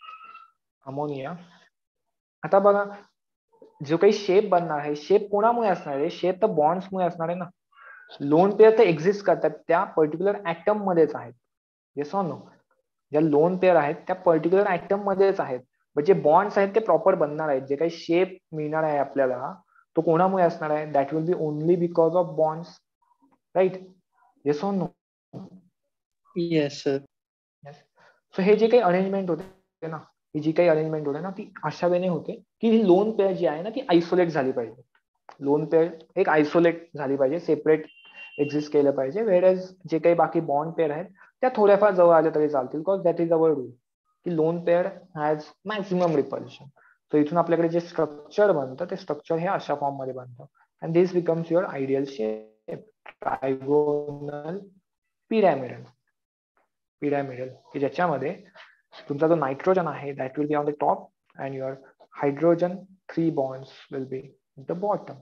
S1: आता बघा जो काही शेप बनणार आहे, शेप कोणामुळे असणार आहे? शेप तर बॉन्ड्समुळे असणार आहे ना. लोन पेअर तर एक्झिस्ट करतात त्या पर्टिक्युलर ऍटम मध्येच आहेत. Yes or no? ज्या लोन पेअर आहेत त्या पर्टिक्युलर ऍटम मध्येच आहेत. पण जे बॉन्ड्स आहेत ते प्रॉपर बनणार आहेत. जे काही शेप मिळणार आहे आपल्याला तो कोणामुळे असणार आहे? That will be only because of bonds, right? Yes or no?
S3: Yes, sir.
S1: So हे जे काही अरेंजमेंट होते ना, ती अशा वेळेने होते की ही लोन पेअर जी आहे ना ती आयसोलेट झाली पाहिजे. लोन पेअर एक आयसोलेट झाली पाहिजे, सेपरेट एक्झिस्ट केलं पाहिजे. वेअरएज जे काही बाकी बॉन्ड पेअर आहेत त्या थोड्याफार जवळ आल्या तरी चालतील, because that is our rule की lone pair has maximum repulsion. So इथून आपल्याकडे जे स्ट्रक्चर बनतं ते स्ट्रक्चर हे अशा फॉर्म मध्ये बनतं. And this becomes your ideal shape, trigonal pyramidal, की ज्याच्यामध्ये तुमचा जो नायट्रोजन आहे that will be on the top and your hydrogen 3 bonds will be at the bottom.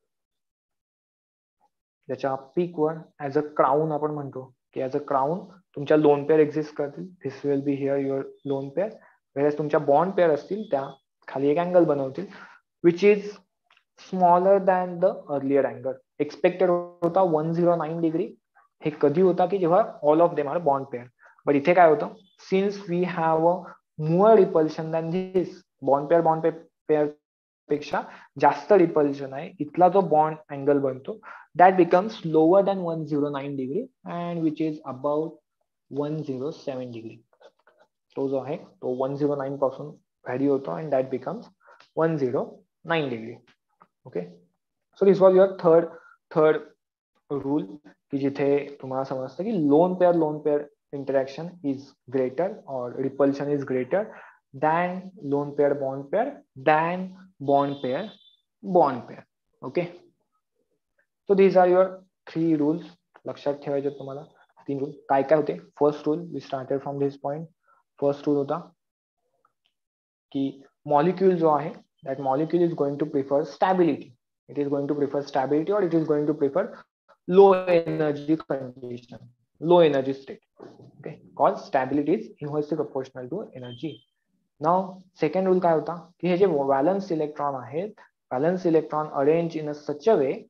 S1: ज्याच्या पीक वर ऍज अ क्राऊन आपण म्हणतो की ऍज अ क्राऊन तुमच्या लोन पेअर एक्झिस्ट करतील. This will be here your lone pair. वेळेस तुमच्या bond pair असतील त्या खाली एक अँगल बनवतील which is smaller than the earlier angle. Expected होता 109 डिग्री. हे कधी होता की जेव्हा all of them are bond pair. But इथे काय होतं, since we have a more repulsion than this, bond pair पेक्षा जास्त रिपल्शन आहे, इथला जो बॉन्ड अँगल बनतो that becomes lower than 109 degree and which is about 107 degree. तो जो आहे तो 109 पासून व्हॅरी होतो and that becomes 109 degree. Okay, so this was your third rule की जिथे तुम्हाला समजतं की lone pair interaction is greater or repulsion is greater than lone pair than bond pair. Okay, so these are your 3 rules. लक्षात ठेवायचे तुम्हाला 3 rule. काय काय होते? First rule, we started from this point. First rule होता की molecule जो आहे that molecule is going to prefer stability. It is going to prefer stability or it is going to prefer low energy condition, low energy state. Okay, called stability is inversely proportional to energy. Now second rule काय होता की हे जे valence electron आहेत, valence electron arrange in such a way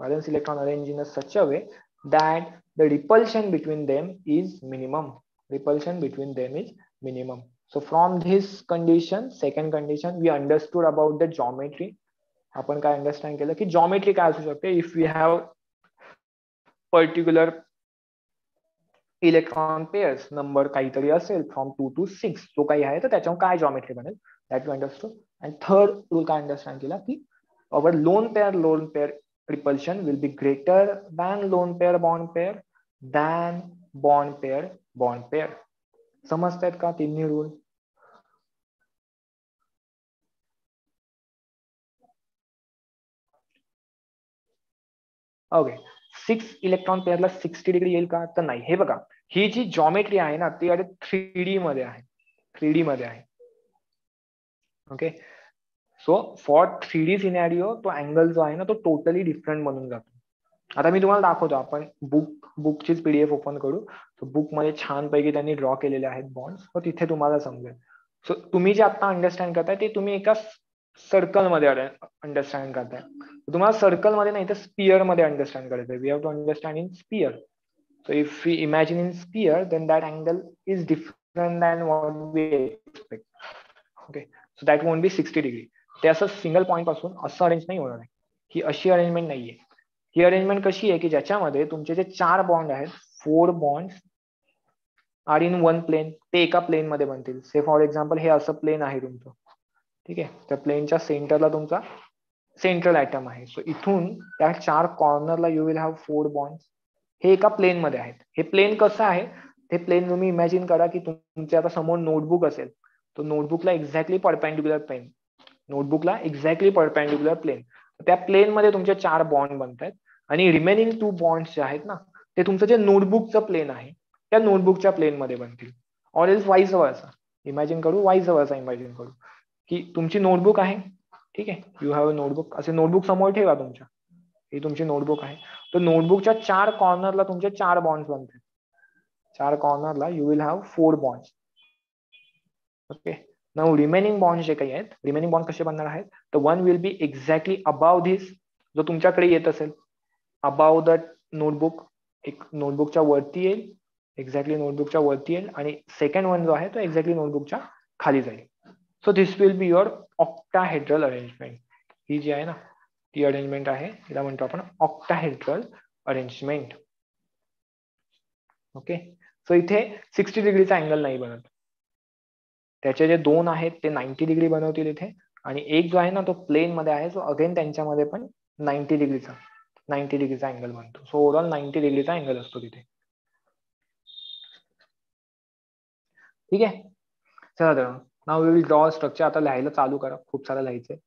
S1: that the repulsion between them is minimum. So from this condition, second condition, we understood about the geometry. आपण काय understand केलं की जॉमेट्री काय असू शकते. If we have particular electron pairs number काहीतरी असेल from 2 to 6, जो काही आहे तर त्याच्यावर काय जॉमेट्री बनेल, that you understood. And third rule काय अंडरस्टँड केला की our lone pair repulsion will be greater than lone pair bond pair. समजतायत का तिन्ही रूल? ओके, 6 इलेक्ट्रॉन पेअरला 60 डिग्री येईल का? तर नाही. हे बघा, ही जी जॉमेट्री आहे ना ती 3D मध्ये आहे. Okay, so for 3D scenario तो अँगल जो आहे ना तो टोटली डिफरंट बनून जातो. आता मी तुम्हाला दाखवतो. आपण बुकचीच पीडीएफ ओपन करू. तर बुक मध्ये छानपैकी त्यांनी ड्रॉ केलेले आहेत बॉन्ड्स, तर तिथे तुम्हाला समजेल. सो तुम्ही जे आता अंडरस्टँड करताय ते तुम्ही एका सर्कल मध्ये अंडरस्टँड करताय. तुम्हाला सर्कल मध्ये नाही तर स्पियर मध्ये अंडरस्टँड करायचंय. We have to understand in sphere. So if we imagine in sphere then that angle is different than what we expect. Okay, so that won't be 60 degree. ते असं single point पासून असं arrange नाही होणार आहे. ही अशी arrangement नाहीये. ही arrangement कशी आहे की ज्याच्यामध्ये तुमचे जे 4 बॉन्ड आहेत, 4 bond are in one plane, ते एका प्लेन मध्ये बनतील. से फॉर एक्झाम्पल हे असं प्लेन आहे तुमचं, ठीक आहे. त्या प्लेनच्या सेंटरला तुमचा सेंट्रल ॲटम आहे. सो इथून त्या 4 कॉर्नरला यू विल हॅव 4 बॉन्ड. हे एका प्लेन मध्ये आहेत. हे प्लेन कसं आहे ते प्लेन तुम्ही इमॅजिन करा की तुमच्या आता समोर नोटबुक असेल, तो नोटबुकला एक्झॅक्टली परपेंडिक्युलर प्लेन. त्या प्लेन मध्ये तुमचे 4 बॉन्ड बनतात आणि रिमेनिंग 2 बॉन्ड्स जे आहेत ना ते तुमचं जे नोटबुकचं प्लेन आहे त्या नोटबुकच्या प्लेन मध्ये बनतील. Or else vice versa imagine करू की तुमची नोटबुक आहे, ठीक आहे. You have a notebook. असे नोटबुक समोर ठेवा तुमच्या. ही तुमची नोटबुक आहे. तर नोटबुकच्या 4 कॉर्नरला तुमचे 4 बॉन्ड्स बनतात. 4 कॉर्नरला you will have 4 bonds. Okay, now remaining bond जे काही आहेत, रिमेनिंग बॉन्ड कसे बनणार आहेत, तर one will be exactly above this, जो तुमच्याकडे येत असेल अबाव द नोटबुक, एक नोटबुकच्या वरती येईल, एक्झॅक्टली नोटबुकच्या वरती येईल. आणि सेकंड वन जो आहे तो एक्झॅक्टली नोटबुकच्या खाली जाईल. So this will be your octahedral arrangement. ही जी आहे ना ती अरेंजमेंट आहे, तिला म्हणतो आपण ऑक्टाहेड्रल अरेंजमेंट. ओके, सो इथे 60 डिग्रीचा अँगल नाही बनत. त्याचे जे 2 आहेत ते 90 डिग्री बनवतील इथे, आणि एक जो आहे ना तो प्लेन मध्ये आहे. सो अगेन त्यांच्यामध्ये पण 90 डिग्रीचा अँगल बनतो. सो ओव्हरऑल 90 डिग्रीचा अँगल असतो तिथे. ठीक आहे, चला तर now we will draw structure. आता लिहायला चालू करा, खूप सारं लिहायचंय.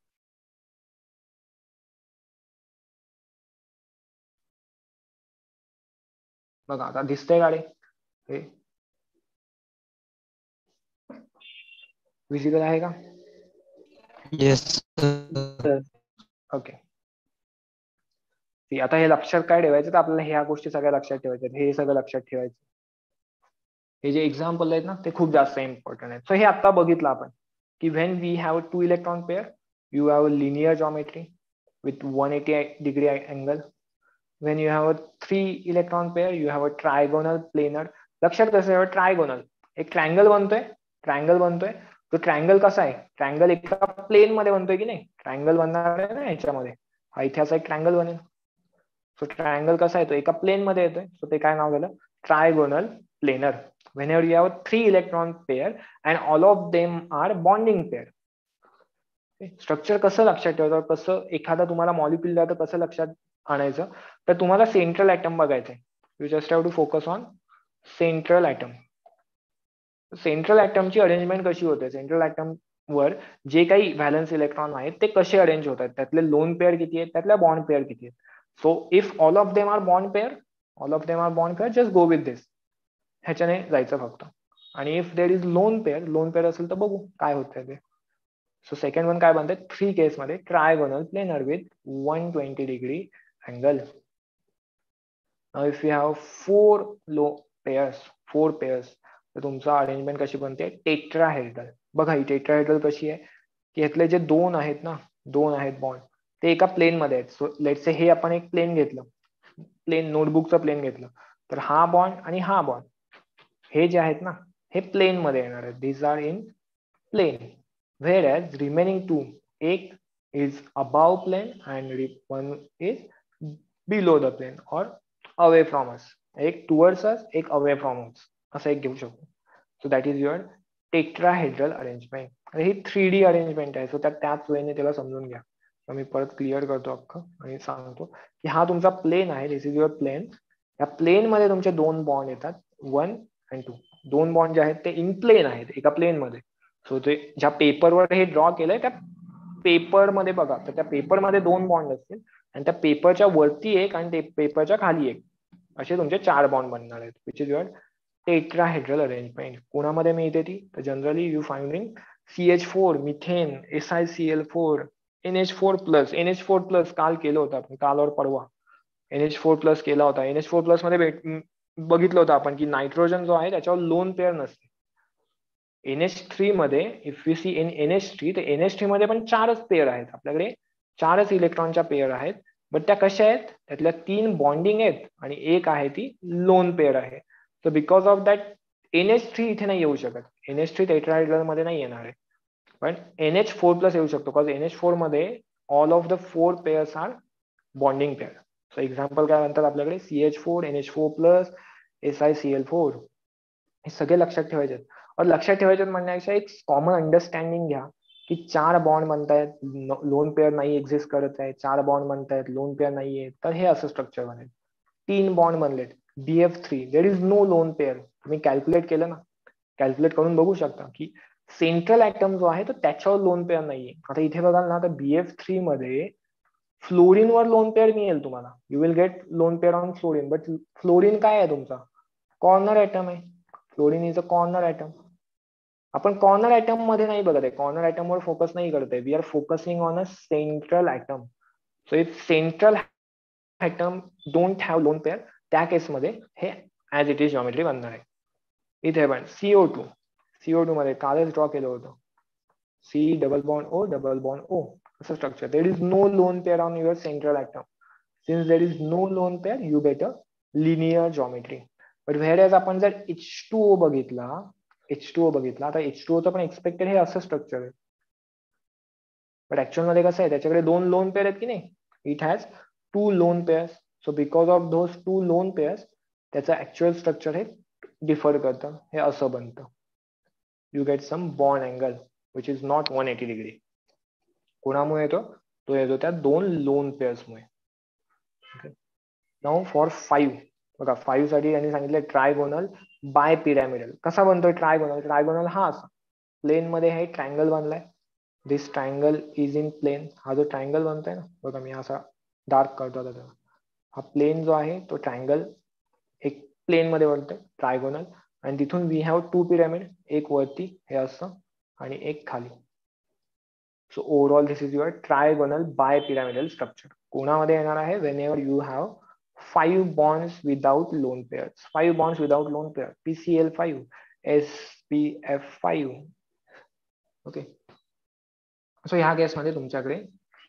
S1: बघा आता दिसतंय गाडी हे. विजिबल आहे का?
S6: Yes, sir.
S3: sir.
S1: ओके. आता हे लक्षात काय ठेवायचं, तर आपल्याला ह्या गोष्टी सगळ्या लक्षात ठेवायच्या, हे सगळं लक्षात ठेवायचं. हे जे एक्झाम्पल आहेत ना ते खूप जास्त इम्पॉर्टंट आहेत. सो हे आता बघितलं आपण की when we have 2 electron pair, you have a linear geometry with 180 degree angle. When you have a 3 electron pair, you have a trigonal planar. लक्षात कसं आहे, ट्रायगोनल एक ट्रायंगल बनतोय. तो ट्रायंगल कसा आहे, ट्रायंगल एका प्लेन मध्ये बनतोय की नाही, ट्रायंगल बनणार आहे ना ह्याच्यामध्ये, हा इथे असा एक ट्रायंगल बनेल. सो ट्रायंगल कसा आहे, तो एका प्लेन मध्ये येतोय, सो ते काय नाव झालं, trigonal planar. Whenever you have a 3 electron pair and all of them are bonding pair. Structure कसं लक्षात ठेवायचं, कसं एखादा तुम्हाला मॉलिक्युल द्या तर कसं लक्षात आणायचं, तर तुम्हाला सेंट्रल ऍटम बघायचंय. You just have to focus on central atom. Central ऍटमची अरेंजमेंट कशी होते, सेंट्रल ऍटम वर जे काही व्हॅलन्स इलेक्ट्रॉन आहेत ते कसे अरेंज होतात, त्यातले लोन पेअर किती आहेत, त्यातल्या बॉन्ड पेअर किती आहेत. So if all of them are bond pair, just go with this, ह्याच्याने जायचं फक्त. आणि if there is lone pair असेल तर बघू काय होतंय ते. सो सेकंड वन काय बनते, 3 केस मध्ये trigonal planar with 120 degree angle. If you have 4 pairs, तर तुमचा अरेंजमेंट कशी बनते, टेट्राहेड्रल. बघा ही टेट्राहेड्रल कशी आहे की ह्यातले जे दोन आहेत बॉन्ड, ते एका प्लेन मध्ये आहेत. सो लेट्स से हे आपण एक प्लेन घेतलं, नोटबुकचं प्लेन घेतलं, तर हा बॉन्ड आणि हा बॉन्ड हे जे आहेत ना हे प्लेन मध्ये येणार आहेत. These are in plane. Whereas remaining 2, एक is above plane and one is below the plane or away from us. एक towards us, एक away from us, असं एक घेऊ शकतो. So that is your tetrahedral arrangement. आणि ही 3D अरेंजमेंट आहे, so त्याच वेळेने त्याला समजून घ्या. तर मी परत क्लिअर करतो अख्खं आणि सांगतो की हा तुमचा प्लेन आहे, दिस इज युअर प्लेन. या प्लेन मध्ये तुमचे 2 बॉन्ड येतात, 1 and 2. 2 बॉन्ड जे आहेत ते इन प्लेन आहेत, एका प्लेन मध्ये. सो ते ज्या पेपरवर हे ड्रॉ केलंय त्या पेपर मध्ये बघा, तर त्या पेपर मध्ये 2 बॉन्ड असतील आणि त्या पेपरच्या वरती एक आणि पेपरच्या खाली एक, असे तुमचे 4 बॉन्ड बनणार आहेत, which is your tetrahedral arrangement. कोणामध्ये मिळते ती, तर generally you find in CH4, methane, SiCl4, NH4+. काल केलं होतं आपण, काल और परवा NH4+ केला होता. NH4+ मध्ये बघितलं होतं आपण की नायट्रोजन जो आहे त्याच्यावर लोन पेअर नसते. NH3 मध्ये if you see in NH3, तर NH3 मध्ये पण 4च पेअर आहेत, आपल्याकडे 4च इलेक्ट्रॉनच्या पेअर आहेत. बट त्या कशा आहेत, त्यातल्या 3 बॉन्डिंग आहेत आणि एक आहे ती लोन पेअर आहे. So because of that NH3 इथे नाही येऊ शकत, NH3 टेट्राहेड्रल मध्ये नाही येणार आहे, पण NH4+ येऊ शकतो. बिकॉज NH4 मध्ये all of the 4 pairs are bonding pair. So example काय म्हणतात आपल्याकडे, CH4, NH4+, SiCl4, हे सगळे लक्षात ठेवायचे. और लक्षात ठेवायचे म्हणण्यापेक्षा एक कॉमन अंडरस्टँडिंग घ्या की 4 बॉन्ड म्हणतायत, लोन पेअर नाही एक्झिस्ट करत आहे, 4 बॉन्ड म्हणतायत, लोन पेअर नाहीये, तर हे असं स्ट्रक्चर बनेल. 3 बॉन्ड बनलेत, BF3, there is no lone pair. तुम्ही कॅल्क्युलेट केलं ना, कॅल्क्युलेट करून बघू शकता की सेंट्रल ऍटम जो आहे तो त्याच्यावर लोन पेअर नाहीये. आता इथे बघाल ना, तर BF3 मध्ये फ्लोरीन वर लोन पेअर मिळेल तुम्हाला, you will get lone pair on fluorine. But fluorine काय आहे तुमचा, कॉर्नर ऍटम आहे. Fluorine is a corner atom. आपण कॉर्नर ऍटम मध्ये नाही बघत आहे, कॉर्नर ऍटम वर फोकस नाही करत आहे, we are focusing on a central atom. So if central atom don't have lone pair, त्या केसमध्ये हे ऍज इट इज जॉमेट्री बनणार आहे. इथे पण CO2 मध्ये कालच ड्रॉ केलं होतं, C++O, असं structure. There is no lone pair on your central atom. Since there is no lone pair, you get a linear geometry. But where आपण जर H2O बघितला, आता H2O पण एक्सपेक्टेड हे असं स्ट्रक्चर आहे. बट ऍक्च्युअल मध्ये कसं आहे, त्याच्याकडे 2 लोन पेअर आहेत की नाही, it has 2 lone pairs. So because of those 2 lone pairs त्याचं ऍक्च्युअल स्ट्रक्चर हे डिफर करतं, हे असं बनतं. You get some bond angle which is not 180 degree. कोणामुळे येतो, तो येतो त्या 2 लोन पेअर्समुळे. नाउ फॉर 5, बघा 5 साठी त्यांनी सांगितलं ट्रायगोनल बाय पिरॅमिडल. कसा बनतोय ट्रायगोनल हा असा प्लेन मध्ये हे ट्रायंगल बनलाय, this triangle is in plane. हा जो ट्रायंगल बनतोय ना, बघा मी असा डार्क करतो आता, हा प्लेन जो आहे तो ट्रायंगल एक प्लेन मध्ये बनतोय ट्रायगोनल. आणि तिथून वी हॅव 2 पिरॅमिड, एक वरती हे असं आणि एक खाली. So overall this is your trigonal bipyramidal structure. कोणामध्ये येणार आहे? Whenever you have 5 bonds without lone pairs. 5 bonds without lone pair. PCl5, SPF5. ओके. सो ह्या केसमध्ये तुमच्याकडे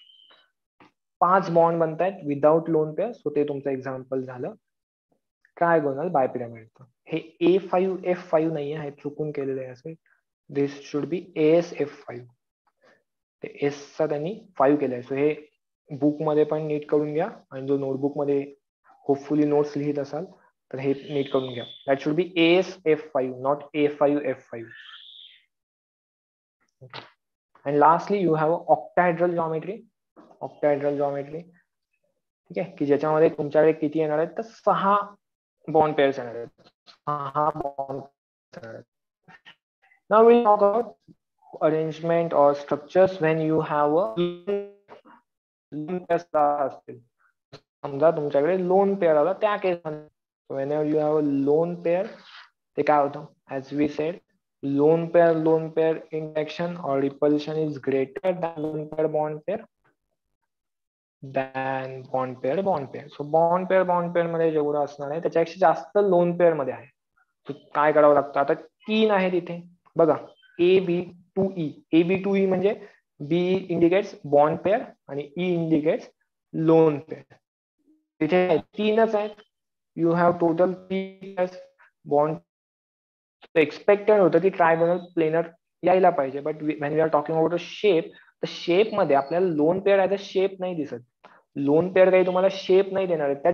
S1: 5 बॉन्ड बनतायत विदाउट लोन पेअर. सो ते तुमचं एक्झाम्पल झालं ट्रायगोनल बाय पिरामिडचं. हे A5F5 नाही आहे, चुकून केलेलं आहे असे. This should be ASF5. ते एस चा त्यांनी 5 केलंय. सो हे बुक मध्ये पण नीट करून घ्या, आणि जो नोटबुक मध्ये होपफुली नोट्स लिहित असाल तर हे नीट करून घ्या. That should be ASF5, not A5F5. And lastly you have octahedral geometry. Octahedral geometry, ठीक आहे, की ज्याच्यामध्ये तुमच्याकडे किती येणार आहेत तर 6 बॉन्ड पेअर्स येणार आहेत. 6 बॉन्ड येणार आहेत. Now we'll talk about arrangement or structures when you have a lone pair असतील. समजा तुमच्याकडे लोन पेअर आला त्या केसमध्ये, whenever you have a lone pair, ते काय होतं? As we said, lone pair interaction or repulsion is greater than lone pair bond pair than bond pair. So bond pair मध्ये जेवढं असणार आहे त्याच्यापेक्षा जास्त लोन पेअर मध्ये आहे. So काय करावं लागतं? आता 3 आहे तिथे बघा, AB2E. AB2E म्हणजे B इंडिकेट्स बॉन्ड पेअर आणि E इंडिकेट्स लोन पेअर. तिथे 3च आहेत. You have total 3 bond. Expected होतं की ट्रायगोनल प्लेनर यायला पाहिजे, but when we are talking about a shape, तर शेप मध्ये आपल्याला lone pair as a shape नाही दिसत. लोन पेअर काही तुम्हाला शेप नाही देणार आहे.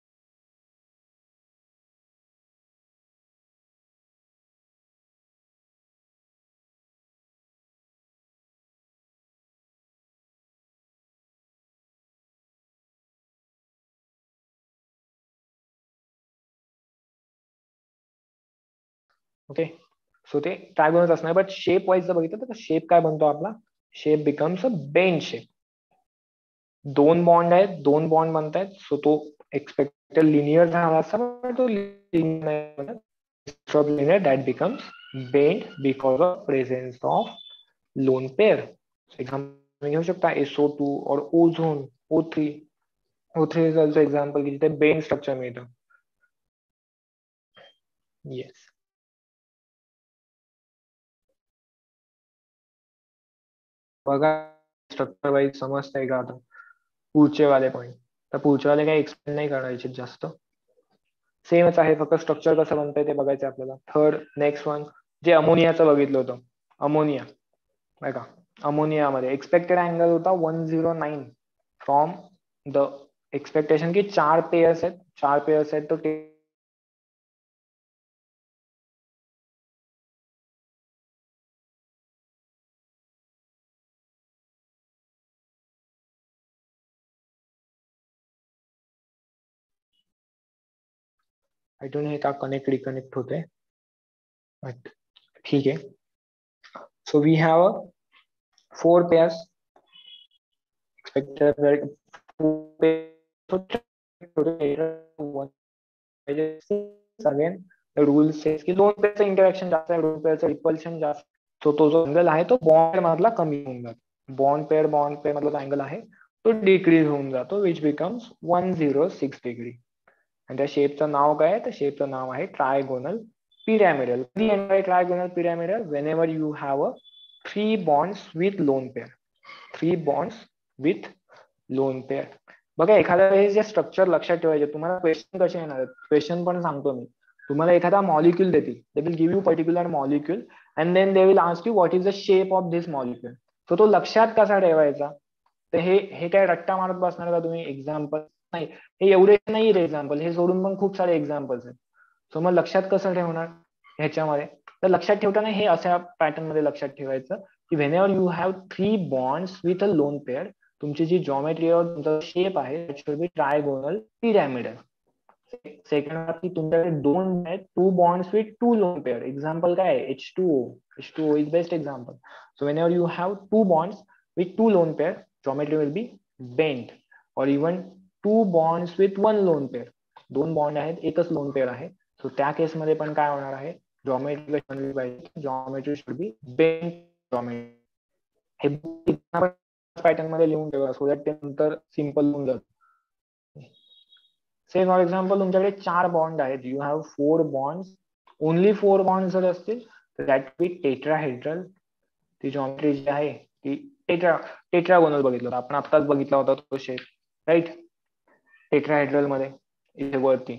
S1: ओके. सो ते ट्रायगोनल असणार, बट शेप वाईज जर बघितलं तर शेप काय बनतो आपला? Shape becomes a bend shape. 2 bond आहेत, 2 बॉन्ड बनतायत. सो तो एक्सपेक्टेड लिनियर झाला असता, तो linear that becomes bend because of presence of lone pair. Example घेऊ शकता SO2 और ozone O3. O3 is also example की जिथे बेंड स्ट्रक्चर मिळतं. येस. बघा स्ट्रक्चर वाईज समजतंय का आता? पुढचे वाले पॉईंट तर पुढचे वाले काही एक्सप्लेन नाही करायचे जास्त, सेमच आहे, फक्त स्ट्रक्चर कसं बनतंय ते बघायचं आपल्याला. थर्ड नेक्स्ट वन जे अमोनियाचं बघितलं होतं. अमोनिया बघा, अमोनियामध्ये एक्सपेक्टेड अँगल होता 109 फ्रॉम द एक्सपेक्टेशन की 4 पेयर्स आहेत तो आय डोंट नो हे का कनेक्ट रिकनेक्ट होते, बट ठीक आहे. So we have 4 pairs expected again the rule says की 2 पेअरचं इंटरॅक्शन जास्त आहे, 2 पेअरचं रिपल्शन जास्त. सो तो जो अँगल आहे तो बॉन्ड मधला कमी होऊन जातो. बॉन्ड पेअर मधला जो अँगल आहे तो डिक्रीज होऊन जातो, विच बिकम्स 106 डिग्री. आणि त्या शेपचं नाव काय आहे? तर शेपचं नाव आहे trigonal pyramidal. Trigonal pyramidal whenever you have a 3 bonds with lone pair. 3 bonds with lone pair. बघा एखाद्या वेळेस जे स्ट्रक्चर लक्षात ठेवायचे, तुम्हाला क्वेश्चन कसे येणार आहेत? क्वेश्चन पण सांगतो मी. तुम्हाला एखादा मॉलिक्यूल देतील, they will give you particular molecule and then they will ask you what is the shape of this molecule. So तो लक्षात कसा ठेवायचा? तर हे काय रट्टा मारत बसणार का तुम्ही? एक्झाम्पल नाही, हे एवढे नाही रे एक्झाम्पल, हे सोडून पण खूप सारे एक्झाम्पल्स आहेत. सो मग लक्षात कसं ठेवणार ह्याच्यामध्ये? तर लक्षात ठेवताना हे अशा पॅटर्न मध्ये लक्षात ठेवायचं की whenever you have 3 bonds with a lone pair, तुमची जी जॉमेट्री और तुमचा शेप आहे it should be trigonal pyramidal. Second की तुमच्याकडे 2 आहेत, 2 bonds with 2 lone pair. Example काय आहे? H2O is best example. So whenever you have 2 bonds with 2 lone pair, geometry will be bent. or even 2 bonds with 1 lone pair. 2 bond आहेत, एकच loan pair आहे. So त्या केसमध्ये पण काय होणार आहे? Geometry should be bent geometry. हे पॅटर्न मध्ये लिहून ठेवा सो दॅट ते नंतर सिम्पल होऊन जातं. से फॉर एक्झाम्पल तुमच्याकडे 4 बॉन्ड आहेत. You have 4 bond. Only 4 bond जर असतील तर दॅट बी टेट्राहेड्रल. ती जॉमेट्री जी आहे ती टेट्रागोनल बघितलं आपण आत्ताच बघितला होता तो शेप राईट. टेट्राहेड्रल मध्ये इथे वरती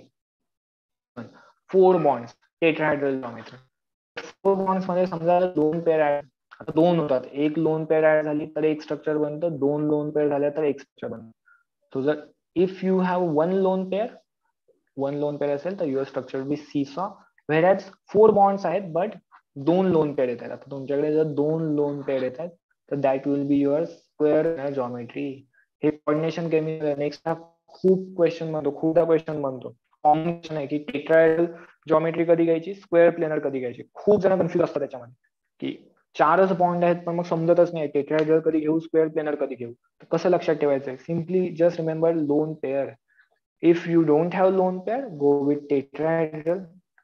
S1: 4 बॉन्ड्स टेट्राहेड्रल जॉमेट्री. 4 बॉन्ड्स मध्ये समजा 2 पेअर ऍड, आता 2 होतात, एक लोन पेअर ऍड झाली तर एक स्ट्रक्चर बनतं, 2 लोन पेअर झाल्या तर एक स्ट्रक्चर बनतं. तो जर if you have 1 lone pair असेल तर your structure be seesaw. Whereas 4 bonds आहेत बट 2 लोन पेअर येत आहेत. आता तुमच्याकडे जर 2 लोन पेअर येत आहेत तर that will be your square geometry. हे कोऑर्डिनेशन केमिकल नेक्स्ट खूप क्वेश्चन बनतो, खूपदा क्वेश्चन बनतो. कॉमन क्वेश्चन आहे की टेट्राहेड्रल जॉमेट्री कधी घ्यायची, स्क्वेअर प्लेनर कधी घ्यायची. खूप जण कन्फ्युज असतात त्याच्यामध्ये की 4च बॉन्ड आहेत पण मग समजतच नाही टेट्राहेड्रल कधी घेऊ, स्क्वेअर प्लेनर कधी घेऊ. कसं लक्षात ठेवायचं, simply just remember lone pair. If you don't have lone pair go with tetrahedral.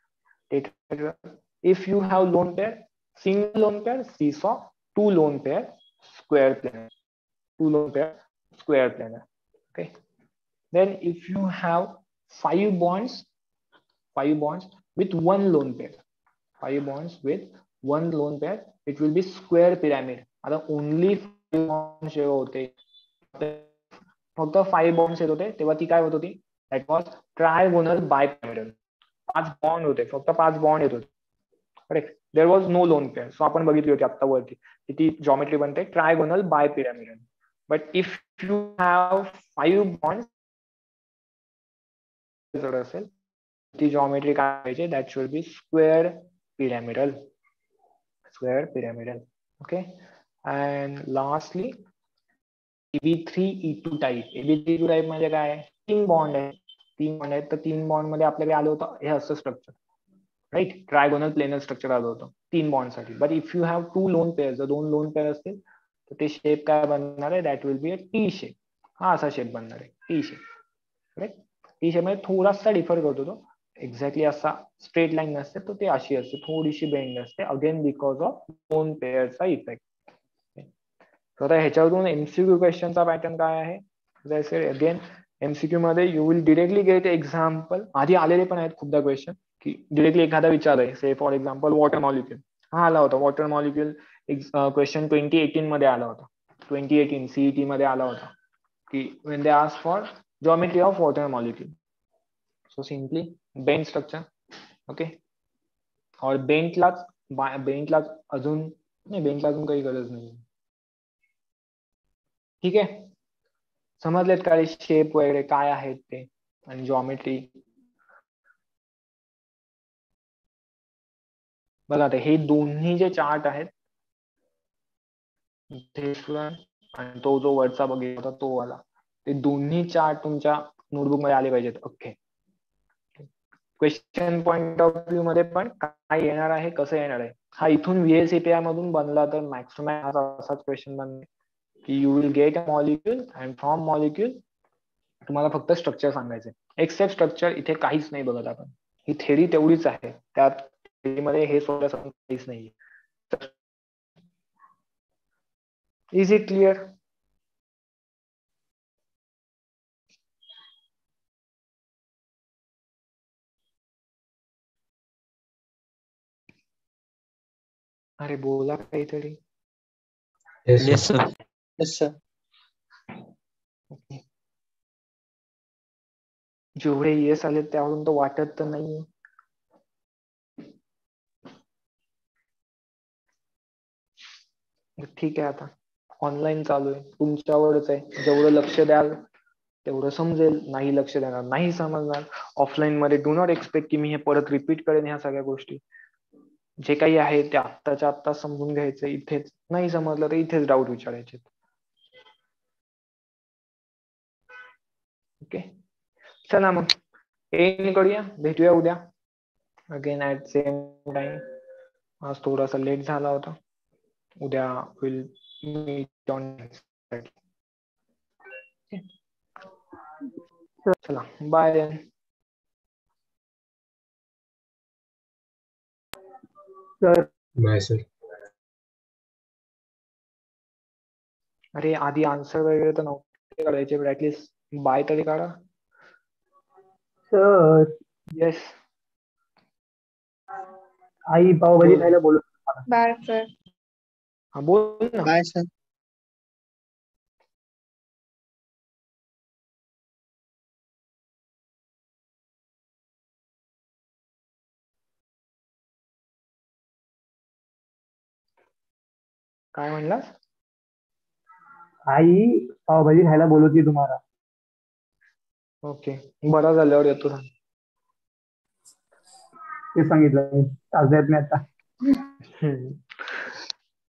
S1: If you have lone pair, single lone pair, seesaw, 2 lone pair, square planar. 2 lone pair, square planar. Okay. Then if you have 5 bonds with 1 lone pair, 5 bonds with 1 lone pair, it will be square pyramid. आता only 5 bonds जेव्हा होते फक्त 5 bonds येत होते तेव्हा ती काय होत होती, that was trigonal bipyramidal. 5 बॉन्ड होते, फक्त 5 बॉन्ड येत होते. Correct. There was no lone pair. So आपण बघितली होती आता वरती की ती जॉमेट्री बनते trigonal bipyramidal. But if you have 5 bond असेल ती जॉमेट्री काय पाहिजे, that should be square pyramidal. Okay. And lastly EB3 E2 type. EB3 E2 type म्हणजे काय, 3 बॉन्ड आहेत. 3 बॉन्ड आहेत तर 3 बॉन्ड मध्ये आपल्याकडे आलं होतं हे असं structure right. Trigonal planar structure आलं होतं 3 बॉन्ड साठी. But if you have 2 lone pair, जर 2 लोन पेअर असतील तर ते शेप काय बनणार आहे, that will be a T shape. हा असा शेप बनणार आहे T shape. Correct. T shape मध्ये थोडासा डिफर करतो तो, एक्झॅक्टली असा स्ट्रेट लाईन नसते तो, ते अशी असते, थोडीशी बेंड असते, अगेन बिकॉज ऑफ लोन पेअरचा इफेक्ट. तर ह्याच्यावरून एमसीक्यू क्वेश्चनचा पॅटर्न काय आहे, जसे अगेन एमसीक्यू मध्ये you will directly get example. आधी आलेले पण आहेत खूपदा क्वेश्चन की डिरेक्टली एखादा विचार आहे, say for example water molecule. हा आला होता वॉटर मॉलिक्युल क्वेश्चन 2018 मध्ये आला होता. 2018 सीईटी मध्ये आला होता की when they ask for geometry of water molecule, so simply bent structure. Okay. और बेंटला अजून नाही, बेंटला अजून काही गरज नाही. ठीक आहे. समजलेत का शेप वगैरे काय आहेत ते आणि जॉमेट्री. बघा आता हे दोन्ही जे चार्ट आहेत आणि तो जो वरचा बघितला होता तो वाला, ते दोन्ही चार्ट तुमच्या नोटबुक मध्ये आले पाहिजेत. Okay. Question point of view मध्ये पण काय येणार आहे, कसं येणार आहे. हा इथून VSAPI मधून बनला तर मॅक्सिमम असाच क्वेश्चन बनणार की you will get a molecule and from molecule तुम्हाला फक्त स्ट्रक्चर सांगायचे. एक्सेप्ट स्ट्रक्चर इथे काहीच नाही बघत आपण. ही थेरी तेवढीच आहे, त्यात मध्ये हे सोडा काहीच नाही. Is it clear. अरे बोला काहीतरी.
S6: Yes, sir.
S3: Yes, sir.
S1: जेवढे येस आले त्यावरून तर वाटत तर नाही. ठीक आहे, आता ऑनलाईन चालू आहे, तुमच्यावरच आहे. जेवढं लक्ष द्याल तेवढं समजेल. नाही लक्ष देणार नाही समजणार. ऑफलाईन मध्ये डू नॉट एक्सपेक्ट की मी हे परत रिपीट करेन ह्या सगळ्या गोष्टी. जे काही आहे ते आत्ताच्या आत्ता समजून घ्यायचं. इथेच नाही समजलं तर इथेच डाऊट विचारायचे. ओके. चला मग एंड करूया, भेटूया उद्या अगेन ऍट सेम टाइम. आज थोडासा लेट झाला होता. उद्या विल मीट ऑन. चला बाय.
S4: Sir
S6: Bye, sir.
S1: अरे आधी आन्सर वगैरे तर नव्हते काढायचे, पण ऍटलीस्ट बाय तरी काढा.
S4: Sir
S1: yes.
S4: आई पावभाजी
S1: बोल.
S4: खायला बोलत.
S2: Bye sir.
S1: हा बोल ना.
S3: Bye sir.
S1: काय म्हणलास?
S4: आई पावभाजी खायला बोलवती तुम्हाला.
S1: ओके, बरं झाल्यावर येतो थांब.
S4: ते सांगितलं मी. तास देत नाही आता.
S1: Hmm.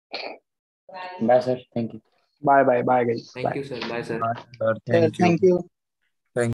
S5: Bye sir, thank you.
S1: Bye bye bye guys.
S6: Thank you sir. Bye sir.
S3: Sir thank you.